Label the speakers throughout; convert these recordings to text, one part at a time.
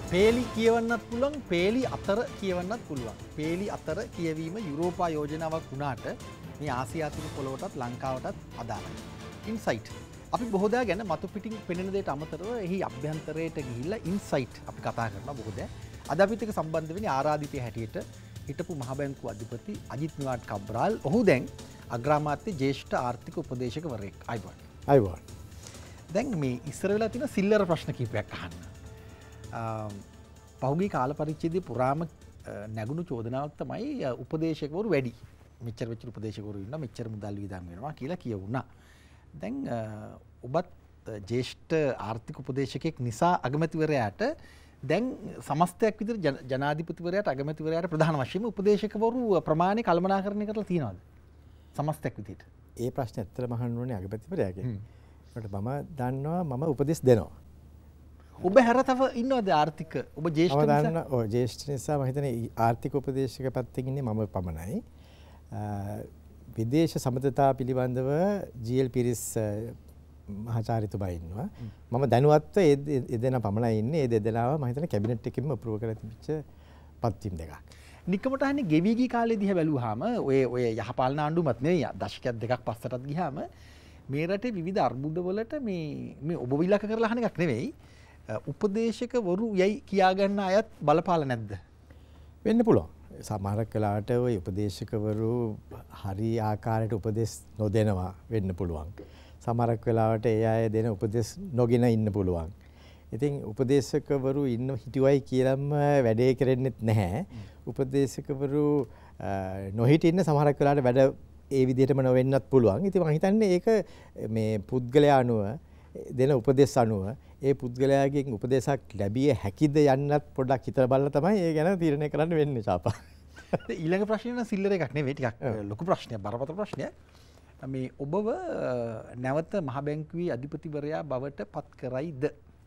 Speaker 1: පේලි කියවන්නත් පුළුවන් පේලි අතර කියවන්නත් පුළුවන්. පේලි අතර කියවීම යුරෝපා යෝජනාවක් වුණාට මේ ආසියාතික පොළොවටත් ලංකාවටත් අදාළයි. ඉන්සයිට්. අපි බොහෝ දා ගැන මතු පිටින් පෙනෙන දෙයට අමතරව එහි අභ්‍යන්තරයට ගිහිල්ලා ඉන්සයිට් අපි කතා කරනවා බොහෝ දා. අද අපිත් එක්ක සම්බන්ධ වෙන්නේ ආරාධිතය හැටියට හිටපු මහ බැංකුව අධිපති අජිත් නිවාඩ් කබ්‍රාල්. ඔහු දැන් අග්‍රාමාත්‍ය ජ්‍යෙෂ්ඨ ආර්ථික උපදේශකවරයෙක්. අයිබෝන්. දැන් මේ ඉස්සර වෙලා තියෙන සිල්ලර ප්‍රශ්න කිහිපයක් අහන්න. පහුගිය කාල පරිච්ඡේදයේ පුරාම නැගුණු චෝදනාවක් තමයි උපදේශකවරු වැඩි. මෙච්චර උපදේශකවරු ඉන්නවා මෙච්චර මුදල් වියදම් වෙනවා කියලා කියවුණා. දැන් ඔබත් ජ්‍යෙෂ්ඨ ආර්ථික උපදේශකෙක් නිසා අගමැතිවරයාට දැන් සමස්තයක් විදිහට ජනාධිපතිවරයාට අගමැතිවරයාට ප්‍රධාන වශයෙන්ම උපදේශකවරු ප්‍රමාණය කළමනාකරණය කරලා තියෙනවද? සමස්තයක් විදිහට.
Speaker 2: ඒ ප්‍රශ්නේ ඇත්තටම අහන්න ඕනේ අගමැතිවරයාගෙන්. ඒකට මම දන්නවා මම උපදෙස් දෙනවා.
Speaker 1: ඔබ හැර තව ඉන්නවද ආර්ථික ඔබ ජ්‍යෙෂ්ඨ නිසා?
Speaker 2: ඔව් ජ්‍යෙෂ්ඨ නිසා මම හිතන්නේ ආර්ථික උපදේශක පැත්තකින් ඉන්නේ මම පමණයි. විදේශ සම්බන්ධතා පිළිබඳව ජී.එල්. පිරිස් මහාචාර්යතුමා ඉන්නවා. මම දැනුවත්ව ඒ දෙනා පමණයි ඉන්නේ. ඒ දෙදෙනාව මම හිතන්නේ කැබිනට් එකකින්ම අප්‍රූව් කරලා තිබිච්ච පත්වීම් දෙකක්.
Speaker 1: නිකමට අහන්නේ ගෙවි ගිය කාලේ දිහා බැලුවාම ඔය යහපාලන ආණ්ඩුවමත් නෙවෙයි දශකයක් දෙකක් පස්සටත් ගියාම මේ රටේ විවිධ අර්බුදවලට මේ ඔබ විලක කරලා අහන එකක් නෙවෙයි. උපදේශකවරු යයි කියාගන්න අයත් බලපාල නැද්ද?
Speaker 2: වෙන්න පුළුවන්. සමහරක් වෙලාවට ওই උපදේශකවරු හරි ආකාරයට උපදෙස් නොදෙනවා වෙන්න පුළුවන්. සමහරක් වෙලාවට ඒ අය දෙන උපදෙස් නොගෙන ඉන්න පුළුවන්. ඉතින් උපදේශකවරු ඉන්න හිටියයි කියලාම වැඩේ කරෙන්නෙත් නැහැ. උපදේශකවරු නොහිටින්න ඉන්න සමහරක් වෙලාවට වැඩ ඒ විදිහටම නොවෙන්නත් පුළුවන්. ඉතින් මම හිතන්නේ ඒක මේ පුද්ගලයා අනුව දෙන උපදෙස් අනුව ඒ පුද්ගලයාගෙන් උපදේශක් ලැබිය හැකිද යන්නත් පොඩ්ඩක් හිතලා බලලා තමයි ඒ ගැන තීරණය කරන්න වෙන්නේ චාපා.
Speaker 1: ඊළඟ ප්‍රශ්නේ නම් සිල්ලර එකක් නෙවෙයි ටිකක් ලොකු ප්‍රශ්නයක් බරපතල ප්‍රශ්නයක්. මේ ඔබව නැවත මහ බැංකුවේ අධිපතිවරයා බවට පත් කරයිද?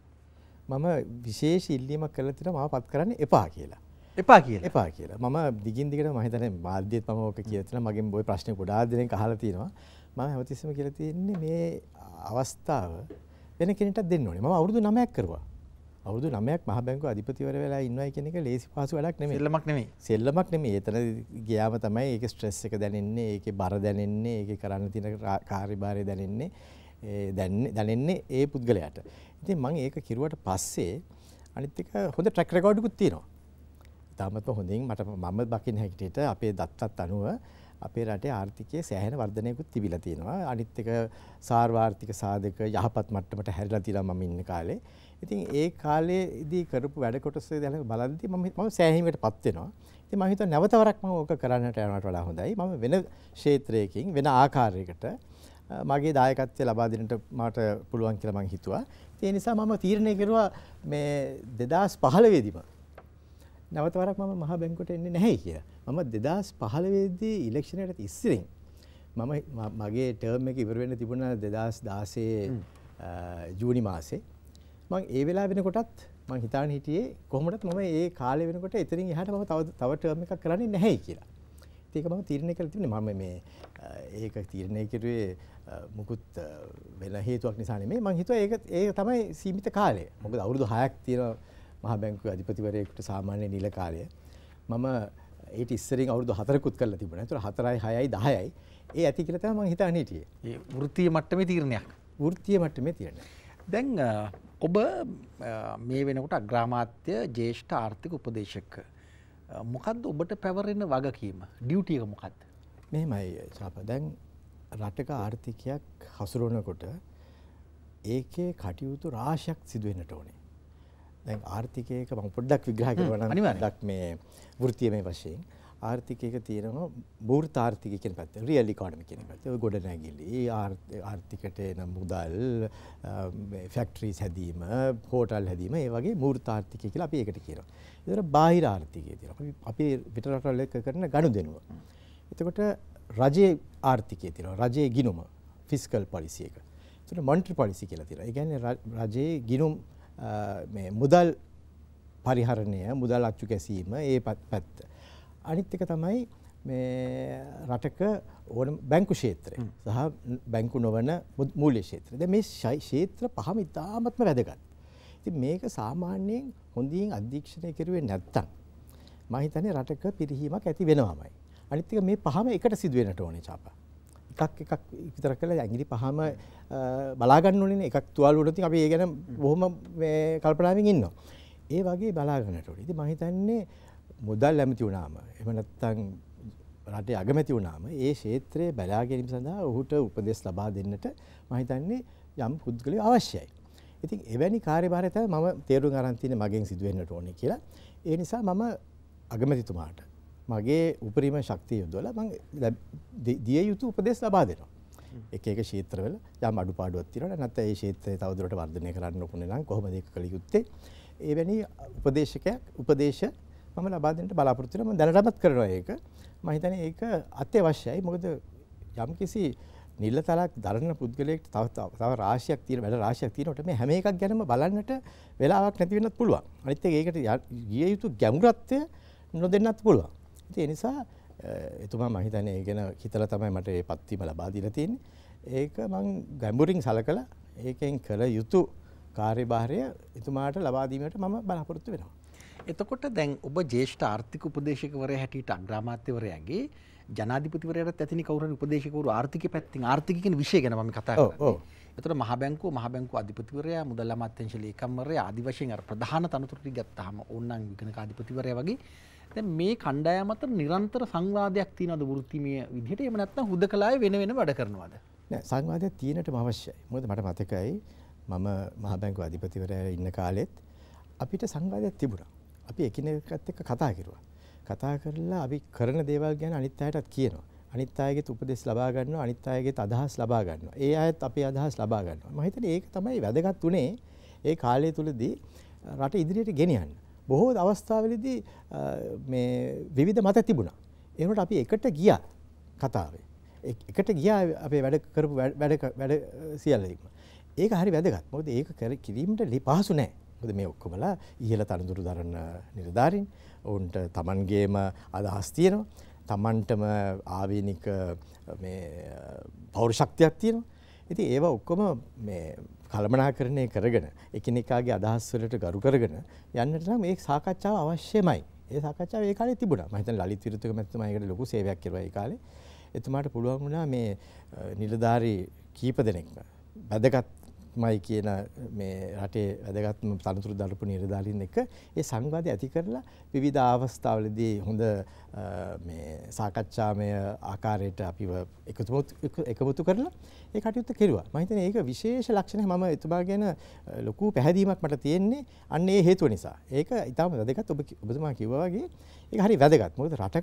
Speaker 2: මම විශේෂ ඉල්ලීමක් කරලා තියෙනවා මාව පත් කරන්න එපා කියලා.
Speaker 1: එපා කියලා.
Speaker 2: මම දිගින් දිගට මම හිතන්නේ මාධ්‍යයේත් මම ඕක කියලා තියෙනවා. මගෙන් ওই ප්‍රශ්නේ ගොඩාක් දෙනෙක් අහලා තියෙනවා. මම හැමතිස්සෙම කියලා තියෙන්නේ මේ අවස්ථාව වෙන කෙනෙක්ට දෙන්න ඕනේ. මම අවුරුදු 9ක් කරුවා. අවුරුදු 9ක් මහ බැංකුවේ අධිපතිවර වෙලා ඉන්නවයි කියන එක ලේසි පහසු වැඩක් නෙමෙයි. සෙල්ලමක් නෙමෙයි. එතන ගියාම තමයි ඒකේ ස්ට්‍රෙස් එක දැනෙන්නේ, ඒකේ බර දැනෙන්නේ, ඒකේ කරන්න තියෙන කාර්යභාරය දැනෙන්නේ. දැනෙන්නේ ඒ පුද්ගලයාට. ඉතින් මම ඒක කිරුවට පස්සේ අනිත් එක හොඳ ට්‍රැක් රෙකෝඩ්කුත් තියෙනවා. තාමත් හොඳින් මම දකින්න හැටියට අපේ දත්තත් අනුව අපේ රටේ ආර්ථිකයේ සෑහෙන වර්ධනයකුත් තිබිලා තියෙනවා. අනිත් එක සාර්වාර්ථික සාධක යහපත් මට්ටමට හැරිලා තියෙනවා මම ඉන්න කාලේ. ඉතින් ඒ කාලේදී කරපු වැඩ කොටස දැන් බලද්දී මම සෑහීමකටපත් වෙනවා. ඉතින් මම හිතුවා නැවත වරක් මම ඕක කරන්නට යනවට වඩා හොඳයි. මම වෙන ක්ෂේත්‍රයකින් වෙන ආකාරයකට මගේ දායකත්වය ලබා දෙන්නට මට පුළුවන් කියලා මම හිතුවා. ඒ නිසා මම තීරණය කරුවා මේ 2015 දීම නැවත වරක් මම මහ බැංකුවට එන්නේ නැහැ කියලා. මම 2015 දී ඉලෙක්ෂන් එකට ඉස්සරින් මගේ ටර්ම් එක ඉවර වෙන්න තිබුණා 2016 ජූනි මාසේ. මම ඒ වෙලාව වෙනකොටත් මම හිතාන හිටියේ කොහොමදත් මම ඒ කාලේ වෙනකොට එතනින් එහාට මම තව ටර්ම් එකක් කරන්නේ නැහැ කියලා. ඒක මම තීරණය කරලා තිබුණේ මම මේ ඒක තීරණය කරුවේ මුකුත් වෙන හේතුවක් නිසා නෙමෙයි. මම හිතුවා ඒක තමයි සීමිත කාලය. මොකද අවුරුදු 6ක් තියෙනවා මහ බැංකුවේ අධිපතිවරයෙකුට සාමාන්‍ය නිල කාලය. මම ඊට ඉස්සරින් අවුරුදු 4කුත් කරලා තිබුණා. ඒතර 4යි 6යි 10යි ඒ ඇති කියලා තමයි මම හිතාන්නේ හිටියේ.
Speaker 1: ඒ වෘත්තීය මට්ටමේ තීරණයක්. දැන් ඔබ මේ වෙනකොට අග්‍රාමාත්‍ය ජ්‍යෙෂ්ඨ ආර්ථික උපදේශක. මොකද්ද ඔබට පැවරෙන වගකීම? ඩියුටි එක මොකද්ද?
Speaker 2: මෙහෙමයි චාපා. දැන් රටක ආර්ථිකයක් හසුරවනකොට ඒකේ කටයුතු රාශියක් සිදු වෙන්නට ඕනේ. දැන් ආර්ථිකයක මම පොඩ්ඩක් විග්‍රහ කරනවා නම් පොඩ්ඩක් මේ වෘත්තීයමය වශයෙන් ආර්ථිකයක තියෙනවා මූර්ත ආර්ථිකය කියන පැත්ත, රියල් ඉකොනොමි කියන පැත්ත. ඔය ගොඩනැගිලි, ආර්ථිකයට එන මුදල්, ෆැක්ටරිස් හැදීම, හෝටල් හැදීම, ඒ වගේ මූර්ත ආර්ථිකය කියලා අපි ඒකට කියනවා. ඒතර බාහිර ආර්ථිකය තියෙනවා. අපි පිටරටවල එක්ක කරන ගනුදෙනුව. එතකොට රජයේ ආර්ථිකය තියෙනවා. රජයේ ගිණුම, ෆිස්කල් පොලිසි එක. ඒතර මොනිටරි පොලිසි කියලා තියෙනවා. ඒ කියන්නේ රජයේ ගිණුම් මේ මුදල් පරිහරණය, මුදල් අච්චු ගැසීම ඒ පැත්ත. අනිත් එක තමයි මේ රටක ඕන බැංකු ක්ෂේත්‍රය සහ බැංකු නොවන මූල්‍ය ක්ෂේත්‍රය. දැන් මේ ක්ෂේත්‍ර පහම ඉතාමත්ම වැදගත්. ඉතින් මේක සාමාන්‍යයෙන් හොඳින් අධීක්ෂණය කරුවේ නැත්තම් මම හිතන්නේ රටක පිරිහීමක් ඇති වෙනවාමයි. අනිත් එක මේ පහම එකට සිදු වෙන්නට ඕනේ චාපා. එකක් විතර කළා ඇඟිලි පහම බලා ගන්න ඕනේ නේ. එකක් තුවාල වුණොත් අපි ඒ ගැන බොහොම මේ කල්පනාවෙන් ඉන්නවා. ඒ වගේ බලා ගන්නට ඕනේ. ඉතින් මම හිතන්නේ මුදල් ඇමති වුණාම එහෙම නැත්නම් රටේ අගමැති වුණාම ඒ ක්ෂේත්‍රයේ බලා ගැනීම සඳහා ඔහුට උපදෙස් ලබා දෙන්නට මම හිතන්නේ යම් පුද්ගලයෝ අවශ්‍යයි. ඉතින් එවැනි කාර්යභාරය තමයි මම තේරුම් ගන්න තියෙන්නේ මගෙන් සිදු වෙන්නට ඕනේ කියලා. ඒ නිසා මම අගමැතිතුමාට මගේ උපරිම ශක්තිය යොදවලා මම දිය යුතු උපදෙස් ලබා දෙනවා. එක එක ක්ෂේත්‍රවල යම් අඩුපාඩුවක් තියෙනවා නැත්නම් ඒ ක්ෂේත්‍රය තවදුරටත් වර්ධනය කරන්න ඕනේ නම් කොහොමද ඒක කළ යුත්තේ? එවැනි උපදේශ මම ලබා දෙන්නට බලාපොරොත්තු වෙනවා. මම දැනටමත් කරනවා ඒක. මම හිතන්නේ ඒක අත්‍යවශ්‍යයි. මොකද යම්කිසි නිලතලක් දරන පුද්ගලයෙක් තව රාශියක් තියෙන වැඩ රාශියක් තියෙනකොට මේ හැම එකක් ගැනම බලන්නට වෙලාවක් නැති වෙන්නත් පුළුවන්. අනිත් එක ඒකට ගිය යුතු ගැඹුරත්වය නොදෙන්නත් පුළුවන්. ඒ නිසා එතුමා මම හිතන්නේ ඒ ගැන හිතලා තමයි මට මේ පත්වීම ලබා දීලා තියෙන්නේ. ඒක මම ගැඹුරින් සලකලා ඒකෙන් කළ යුතු කාර්යභාරය එතුමාට ලබා දීමට මම බලාපොරොත්තු වෙනවා.
Speaker 1: එතකොට දැන් ඔබ ජ්‍යෙෂ්ඨ ආර්ථික උපදේශකවරයා හැටියට අග්‍රාමාත්‍යවරයාගේ ජනාධිපතිවරයාට ඇතිනි කවුරු හරි උපදේශකවරු ආර්ථික පැත්තෙන් ආර්ථික කියන විෂය ගැන මම කතා කරන්නේ. එතකොට මහ බැංකුව අධිපතිවරයා මුදල් අමාත්‍යාංශ ලේකම්වරයා ආදි වශයෙන් අර ප්‍රධාන තනතුරු ටික ගත්තාම ඕනනම් විගණක අධිපතිවරයා වගේ දැන් මේ කණ්ඩායම අතර නිරන්තර සංවාදයක් තියෙනවද වෘත්තීය විදිහට? එහෙම නැත්නම් හුදකලාවේ වෙන වැඩ කරනවද?
Speaker 2: නෑ සංවාදයක් තියෙනටම අවශ්‍යයි. මොකද මට මතකයි මම මහ බැංකුව අධිපතිවරයා ඉන්න කාලෙත් අපිට සංවාදයක් තිබුණා. අපි එකිනෙකට එක්ක කතා කරුවා. කතා කරලා අපි කරන දේවල් ගැන අනිත් අයටත් කියනවා. අනිත් අයගෙත් උපදෙස් ලබා ගන්නවා, අනිත් අයගෙත් අදහස් ලබා ගන්නවා. ඒ අයත් අපේ අදහස් ලබා ගන්නවා. මම හිතන්නේ ඒක තමයි වැදගත් උනේ ඒ කාලය තුලදී රට ඉදිරියට ගෙනියන්න. බොහෝ අවස්ථාවලදී මේ විවිධ මත තිබුණා. ඒ වුණාට අපි එකට ගියා කතාවේ. එකට ගියා අපේ වැඩ කරපු වැඩ සියල්ලම. ඒක හරි වැදගත්. මොකද ඒක කිරීමට පහසු නෑ. මොකද මේ ඔක්කොමලා ඉහළ තනතුරු දරන නිලධාරීන් ඔවුන්ට තමන්ගේම අදහස් තියෙනවා. තමන්ටම ආවේනික මේ පෞරුෂත්වයක් තියෙනවා. ඉතින් ඒවා ඔක්කොම මේ කළමනාකරණය කරගෙන එකිනෙකාගේ අදහස් වලට ගරු කරගෙන යන්නට නම් මේ සාකච්ඡාව අවශ්‍යමයි. ඒ සාකච්ඡාව ඒ කාලේ තිබුණා. මම හිතන්නේ ලලිත් විරුතුක මැතිතුමා ඒකට ලොකු සේවයක් කරුවා ඒ කාලේ. එතුමාට පුළුවන් වුණා මේ නිලධාරී කීප දෙනෙක්ම වැදගත්මයි කියන මේ රටේ වැදගත්ම තනතුරු දරපු නිලධාරීන් එක්ක ඒ සංවාදය ඇති කරලා විවිධ අවස්ථාවලදී හොඳ මේ සාකච්ඡාමය ආකාරයට අපිව එකමුතු කරලා ඒ කටයුත්ත කෙරුවා. මම හිතන්නේ ඒක විශේෂ ලක්ෂණයක්. මම එතුමා ගැන ලොකු පැහැදීමක් මට තියෙන්නේ අන්න ඒ හේතුව නිසා. ඒක ඊටම වැදගත්. ඔබතුමා කිව්වා වගේ ඒක හරි වැදගත්. මොකද රටක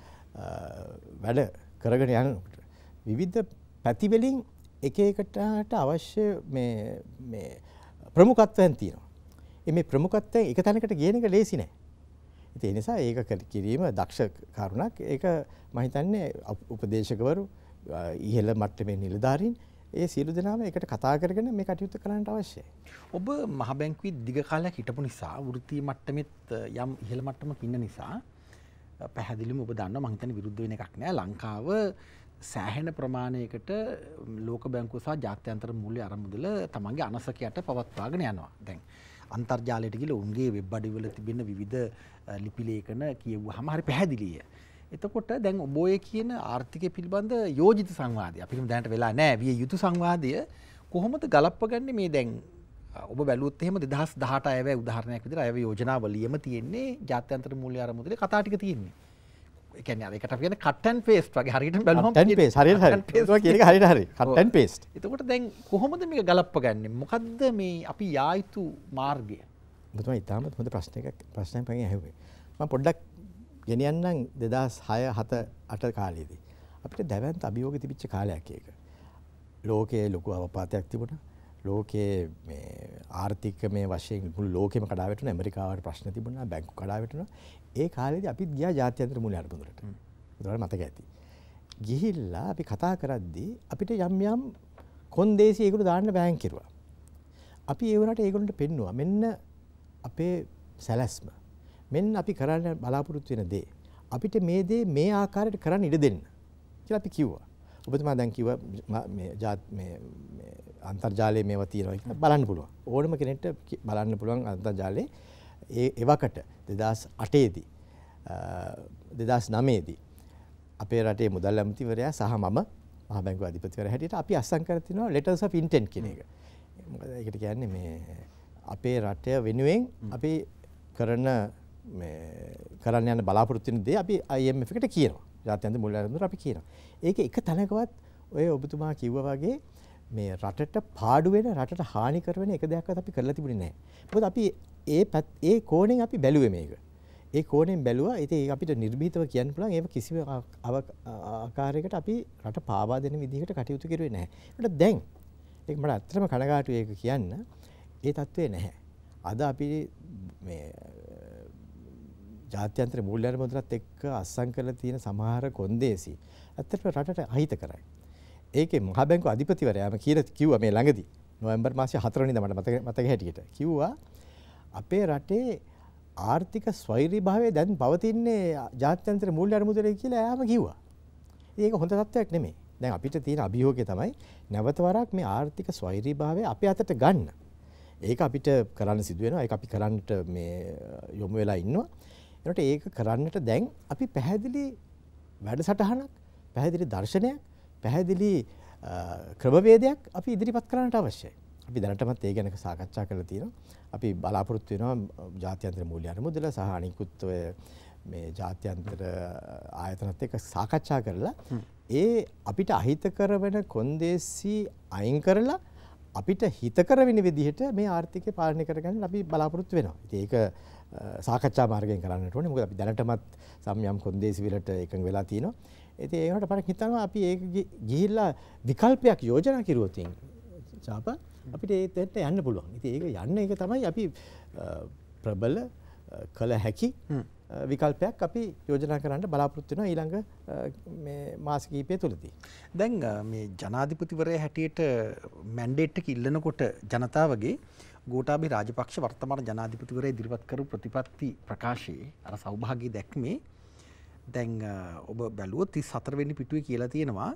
Speaker 2: වැඩ කරගෙන යනකොට විවිධ පැති වලින් එක එකට අවශ්‍ය මේ ප්‍රමුඛත්වයන් තියෙනවා. මේ ප්‍රමුඛත්වයෙන් එක තැනකට ගේන එක ලේසි නෑ. ඒ නිසා ඒක කිරීම දක්ෂ කරුණක්. ඒක මම හිතන්නේ උපදේශකවරු ඉහළ මට්ටමේ නිලධාරීන් ඒ සියලු දෙනාම එකට කතා කරගෙන මේ කටයුතු කරන්නට අවශ්‍යයි.
Speaker 1: ඔබ මහ බැංකුවේ දිග කාලයක් හිටපු නිසා වෘත්තීය මට්ටමෙත් යම් ඉහළ මට්ටමක ඉන්න නිසා පැහැදිලිවම ඔබ දන්නවා මම හිතන්නේ විරුද්ධ වෙන එකක් නෑ. ලංකාව සෑහෙන ප්‍රමාණයකට ලෝක බැංකුව සහ ජාත්‍යන්තර මූල්‍ය අරමුදල තමන්ගේ අනසකයට පවත්වාගෙන යනවා. දැන් අන්තර්ජාලයට ගිහලා උන්ගේ වෙබ් අඩවිවල තිබෙන විවිධ ලිපි ලේඛන කියවුවාම හරි පැහැදිලිය. එතකොට දැන් ඔබ ඔය කියන ආර්ථිකය පිළිබඳ යෝජිත සංවාදය අපිට දැනට වෙලා නැහැ. විය යුතු සංවාදය කොහොමද ගලප්පගන්නේ මේ දැන් ඔබ බැලුවොත් එහෙම 2018 අයවැය උදාහරණයක් විදිහට අයවැය යෝජනාවලියම තියෙන්නේ ජාත්‍යන්තර මූල්‍ය අරමුදලේ කතා ටික තියෙන්නේ. ඒ කියන්නේ අර එකට අපි කියන්නේ cut and paste වගේ හරියට බැලුවම
Speaker 2: cut and paste හරියට හරි. ඒක කියන එක හරියට හරි. cut and paste.
Speaker 1: එතකොට දැන් කොහොමද මේක ගලප්පගන්නේ? මොකද්ද මේ අපි යා යුතු මාර්ගය?
Speaker 2: ඔබතුමා ඉතාමත් හොඳ ප්‍රශ්නයක් පගෙන් ඇහුවේ. මම පොඩ්ඩක් ගෙනියන්නම් 2006 7 8 කාලේදී. අපිට දැවැන්ත අභියෝග තිබිච්ච කාලයක් ඒක. ලෝකයේ ලොකු අවපාතයක් තිබුණා. ලෝකයේ මේ ආර්ථිකමය වශයෙන් මුළු ලෝකෙම කඩා වැටුණා. ඇමරිකාවට ප්‍රශ්න තිබුණා, බැංකු කඩා වැටුණා. ඒ කාලේදී අපිත් ගියා ජාත්‍යන්තර මූල්‍ය අරමුදලට. ඒකට මතක ඇති. ගිහිල්ලා අපි කතා කරද්දී අපිට යම් කොන්දේසි ඒගොල්ලෝ දාන්න බෑන් කෙරුවා. අපි ඒ වුණාට ඒගොල්ලන්ට පෙන්නුවා මෙන්න අපේ සැලැස්ම. මෙන්න අපි කරන්න බලාපොරොත්තු වෙන දේ. අපිට මේ දේ මේ ආකාරයට කරන්න ඉඩ දෙන්න කියලා අපි කිව්වා. ඔබතුමා දැන් කිව්වා මේ අන්තර්ජාලයේ මේවා තියෙනවා කියලා බලන්න පුළුවන්. ඕනම කෙනෙක්ට බලන්න පුළුවන් අන්තර්ජාලයේ එවකට 2008 දී 2009 දී අපේ රටේ මුදල් ඇමතිවරයා සහ මම මහා බැංකුවේ අධිපතිවරයා හැටියට අපි අත්සන් කර තිනවා letters of intent කියන එක. මොකද ඒකට කියන්නේ මේ අපේ රට වෙනුවෙන් අපි කරන්න යන බලාපොරොත්තු වෙන දේ අපි IMF එකට කියනවා. ජාත්‍යන්තර මූල්‍ය ආරම්භය අපි කියනවා. ඒක එක තැනකවත් ඔය ඔබතුමා කිව්වා වගේ මේ රටට පාඩු වෙන රටට හානි කර වෙන එක දෙයක්වත් අපි කරලා තිබුණේ නැහැ. මොකද අපි ඒ කෝණයෙන් අපි බැලුවේ මේක. ඒ කෝණයෙන් බැලුවා. ඉතින් අපිට නිර්භීතව කියන්න පුළුවන් ඒක කිසිම ආකාරයකට අපි රට පාවා දෙන විදිහකට කටයුතු කරුවේ නැහැ. ඒකට දැන් ඒක මට ඇත්තටම කනගාටුයි ඒක කියන්න. ඒ තත්ත්වේ නැහැ. අද අපි මේ ජාත්‍යන්තර මූල්‍ය මුද්‍රාත් එක්ක අත්සන් කරලා තියෙන සමහර කොන්දේසි ඇත්තටම රටට අහිත කරයි. ඒකේ මහා බැංකුව අධිපතිවරයාම කිව්වා මේ ළඟදී නොවැම්බර් මාසයේ 4 වෙනිදා මට මතක හැටියට කිව්වා අපේ රටේ ආර්ථික ස්වෛරීභාවය දැන් පවතින්නේ ජාත්‍යන්තර මූල්‍ය මුද්‍රාවේ කියලා එයාම කිව්වා. ඒක හොඳ තත්ත්වයක් නෙමෙයි. දැන් අපිට තියෙන අභියෝගය තමයි නැවත වරක් මේ ආර්ථික ස්වෛරීභාවය අපේ අතට ගන්න. ඒක අපිට කරන්න සිදු වෙනවා. ඒක අපි කරන්නට මේ යොමු වෙලා ඉන්නවා. ඒකට ඒක කරන්නට දැන් අපි පැහැදිලි වැඩසටහනක්, පැහැදිලි දර්ශනයක්, පැහැදිලි ක්‍රමවේදයක් අපි ඉදිරිපත් කරන්නට අවශ්‍යයි. අපි දැනටමත් ඒ ගැන සාකච්ඡා කරලා තියෙනවා. අපි බලාපොරොත්තු වෙනවා ජාත්‍යන්තර මූල්‍ය මුද්‍රා සහ අනිකුත් ඔය මේ ජාත්‍යන්තර ආයතනත් එක්ක සාකච්ඡා කරලා ඒ අපිට අහිතකර වෙන කොන්දේසි අයින් කරලා අපිට හිතකර වෙන විදිහට මේ ආර්ථිකය පාලනය කරගන්න අපි බලාපොරොත්තු වෙනවා. ඉතින් ඒක සාකච්ඡා මාර්ගයෙන් කරන්නට ඕනේ. මොකද අපි දැනටමත් සම්යම් කොන්දේසි වලට එකඟ වෙලා තිනවා. ඉතින් ඒකට පාරක් හිතනවා අපි ඒක ගිහිල්ලා විකල්පයක් යෝජනා කරුවොත් චාප අපිට ඒකට යන්න පුළුවන්. ඉතින් ඒක යන්න එක තමයි අපි ප්‍රබල කළ හැකි විකල්පයක් අපි යෝජනා කරන්න බලාපොරොත්තු වෙනවා ඊළඟ මේ මාස කිහිපය තුළදී.
Speaker 1: දැන් මේ ජනාධිපතිවරයා හැටියට මැන්ඩේට් එක ඉල්ලනකොට ජනතාවගේ ගෝඨාභය රාජපක්ෂ වර්තමාන ජනාධිපතිවරයා ඉදිරිපත් කරපු ප්‍රතිපත්ති ප්‍රකාශයේ අර සෞභාග්‍ය දැක්මේ දැන් ඔබ බැලුවොත් 34 වෙනි පිටුවේ කියලා තියෙනවා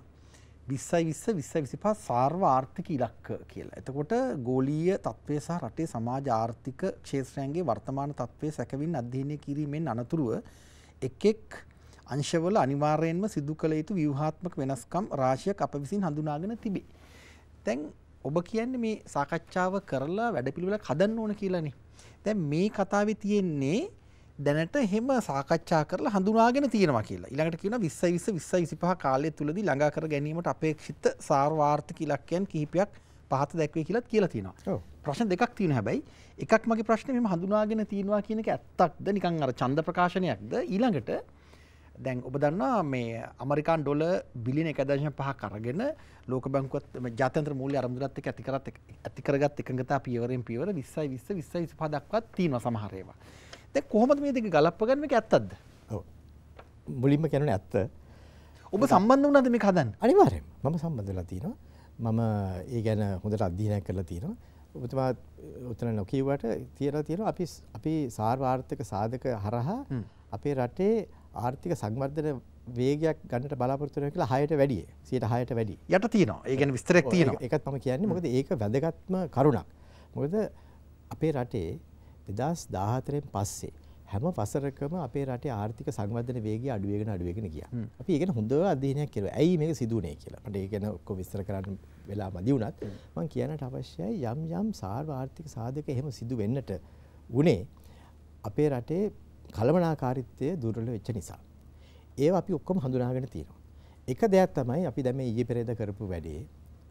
Speaker 1: 2025 සාර්ව ආර්ථික ඉලක්ක කියලා. එතකොට ගෝලීය තත්ත්වය සහ රටේ සමාජ ආර්ථික ක්ෂේත්‍රයන්ගේ වර්තමාන තත්ත්වය සැකවින් අධ්‍යයනය කිරීමෙන් අනතුරුව එක් අංශවල අනිවාර්යයෙන්ම සිදු කළ යුතු ව්‍යුහාත්මක වෙනස්කම් රාශියක් අප විසින් හඳුනාගෙන තිබේ. දැන් ඔබ කියන්නේ මේ සාකච්ඡාව කරලා වැඩපිළිවෙලක් හදන්න ඕන කියලානේ. දැන් මේ කතාවේ තියෙන්නේ දැනට එහෙම සාකච්ඡා කරලා හඳුනාගෙන තියෙනවා කියලා. ඊළඟට කියනවා 2025 කාලය තුලදී ළඟා කර ගැනීමට අපේක්ෂිත සාර්වාර්ථික ඉලක්කයන් කිහිපයක් පහත දැක්වේ කියලාත් කියලා තියෙනවා. ඔව්. ප්‍රශ්න දෙකක් තියෙනවා හැබැයි. එකක් මගේ ප්‍රශ්නේ මෙහෙම හඳුනාගෙන තියෙනවා කියන එක ඇත්තක්ද නිකන් අර ඡන්ද ප්‍රකාශනයක්ද? ඊළඟට දැන් ඔබ දන්නවා මේ ඇමරිකානු ඩොලර් බිලියන 1.5ක් අරගෙන ලෝක බැංකුවත් ජාත්‍යන්තර මූල්‍ය ආරම්භයත් එක්ක ඇති කරගත් එකඟතා පියවරෙන් පියවර 2025 දක්වා තියෙනවා සමහර ඒවා. දැන් කොහොමද මේ දෙක ගලප ගන්න මේක ඇත්තක්ද?
Speaker 2: ඔව්. මුලින්ම කියනනේ ඇත්ත.
Speaker 1: ඔබ සම්බන්ධ වුණාද මේක හදන්න?
Speaker 2: අනිවාර්යයෙන්ම. මම සම්බන්ධ වෙලා තියෙනවා. මම ඒ ගැන හොඳට අධ්‍යයනය කරලා තියෙනවා. ඔබතුමා උතන නොකියුවට තියෙනවා අපි සාර්වාර්ථික සාධක හරහා අපේ රටේ ආර්ථික සංවර්ධන වේගයක් ගන්නට බලාපොරොත්තු වෙනවා කියලා 6ට වැඩි 106ට වැඩි.
Speaker 1: යට තියෙනවා. ඒ කියන්නේ විස්තරයක් තියෙනවා.
Speaker 2: ඒකත් මම කියන්නේ මොකද ඒක වැදගත්ම කරුණක්. මොකද අපේ රටේ 2014න් පස්සේ හැම වසරකම අපේ රටේ ආර්ථික සංවර්ධන වේගය අඩු වෙගෙන ගියා. අපි ඒක ගැන හොඳ අධ්‍යයනයක් කළා. ඇයි මේක සිදු වුනේ කියලා. මට ඒක ගැන ඔක්කොම විස්තර කරන්න වෙලා මදි වුණත් මම කියන්නට අවශ්‍යයි යම් සාර්ව ආර්ථික සාධක එහෙම සිදු වෙන්නට උනේ අපේ රටේ කළමනාකාරීත්වය දුර්වල වෙච්ච නිසා. ඒවා අපි ඔක්කොම හඳුනාගෙන තියෙනවා. එක දෙයක් තමයි අපි දැන් මේ ඊයේ පෙරේද කරපු වැඩේ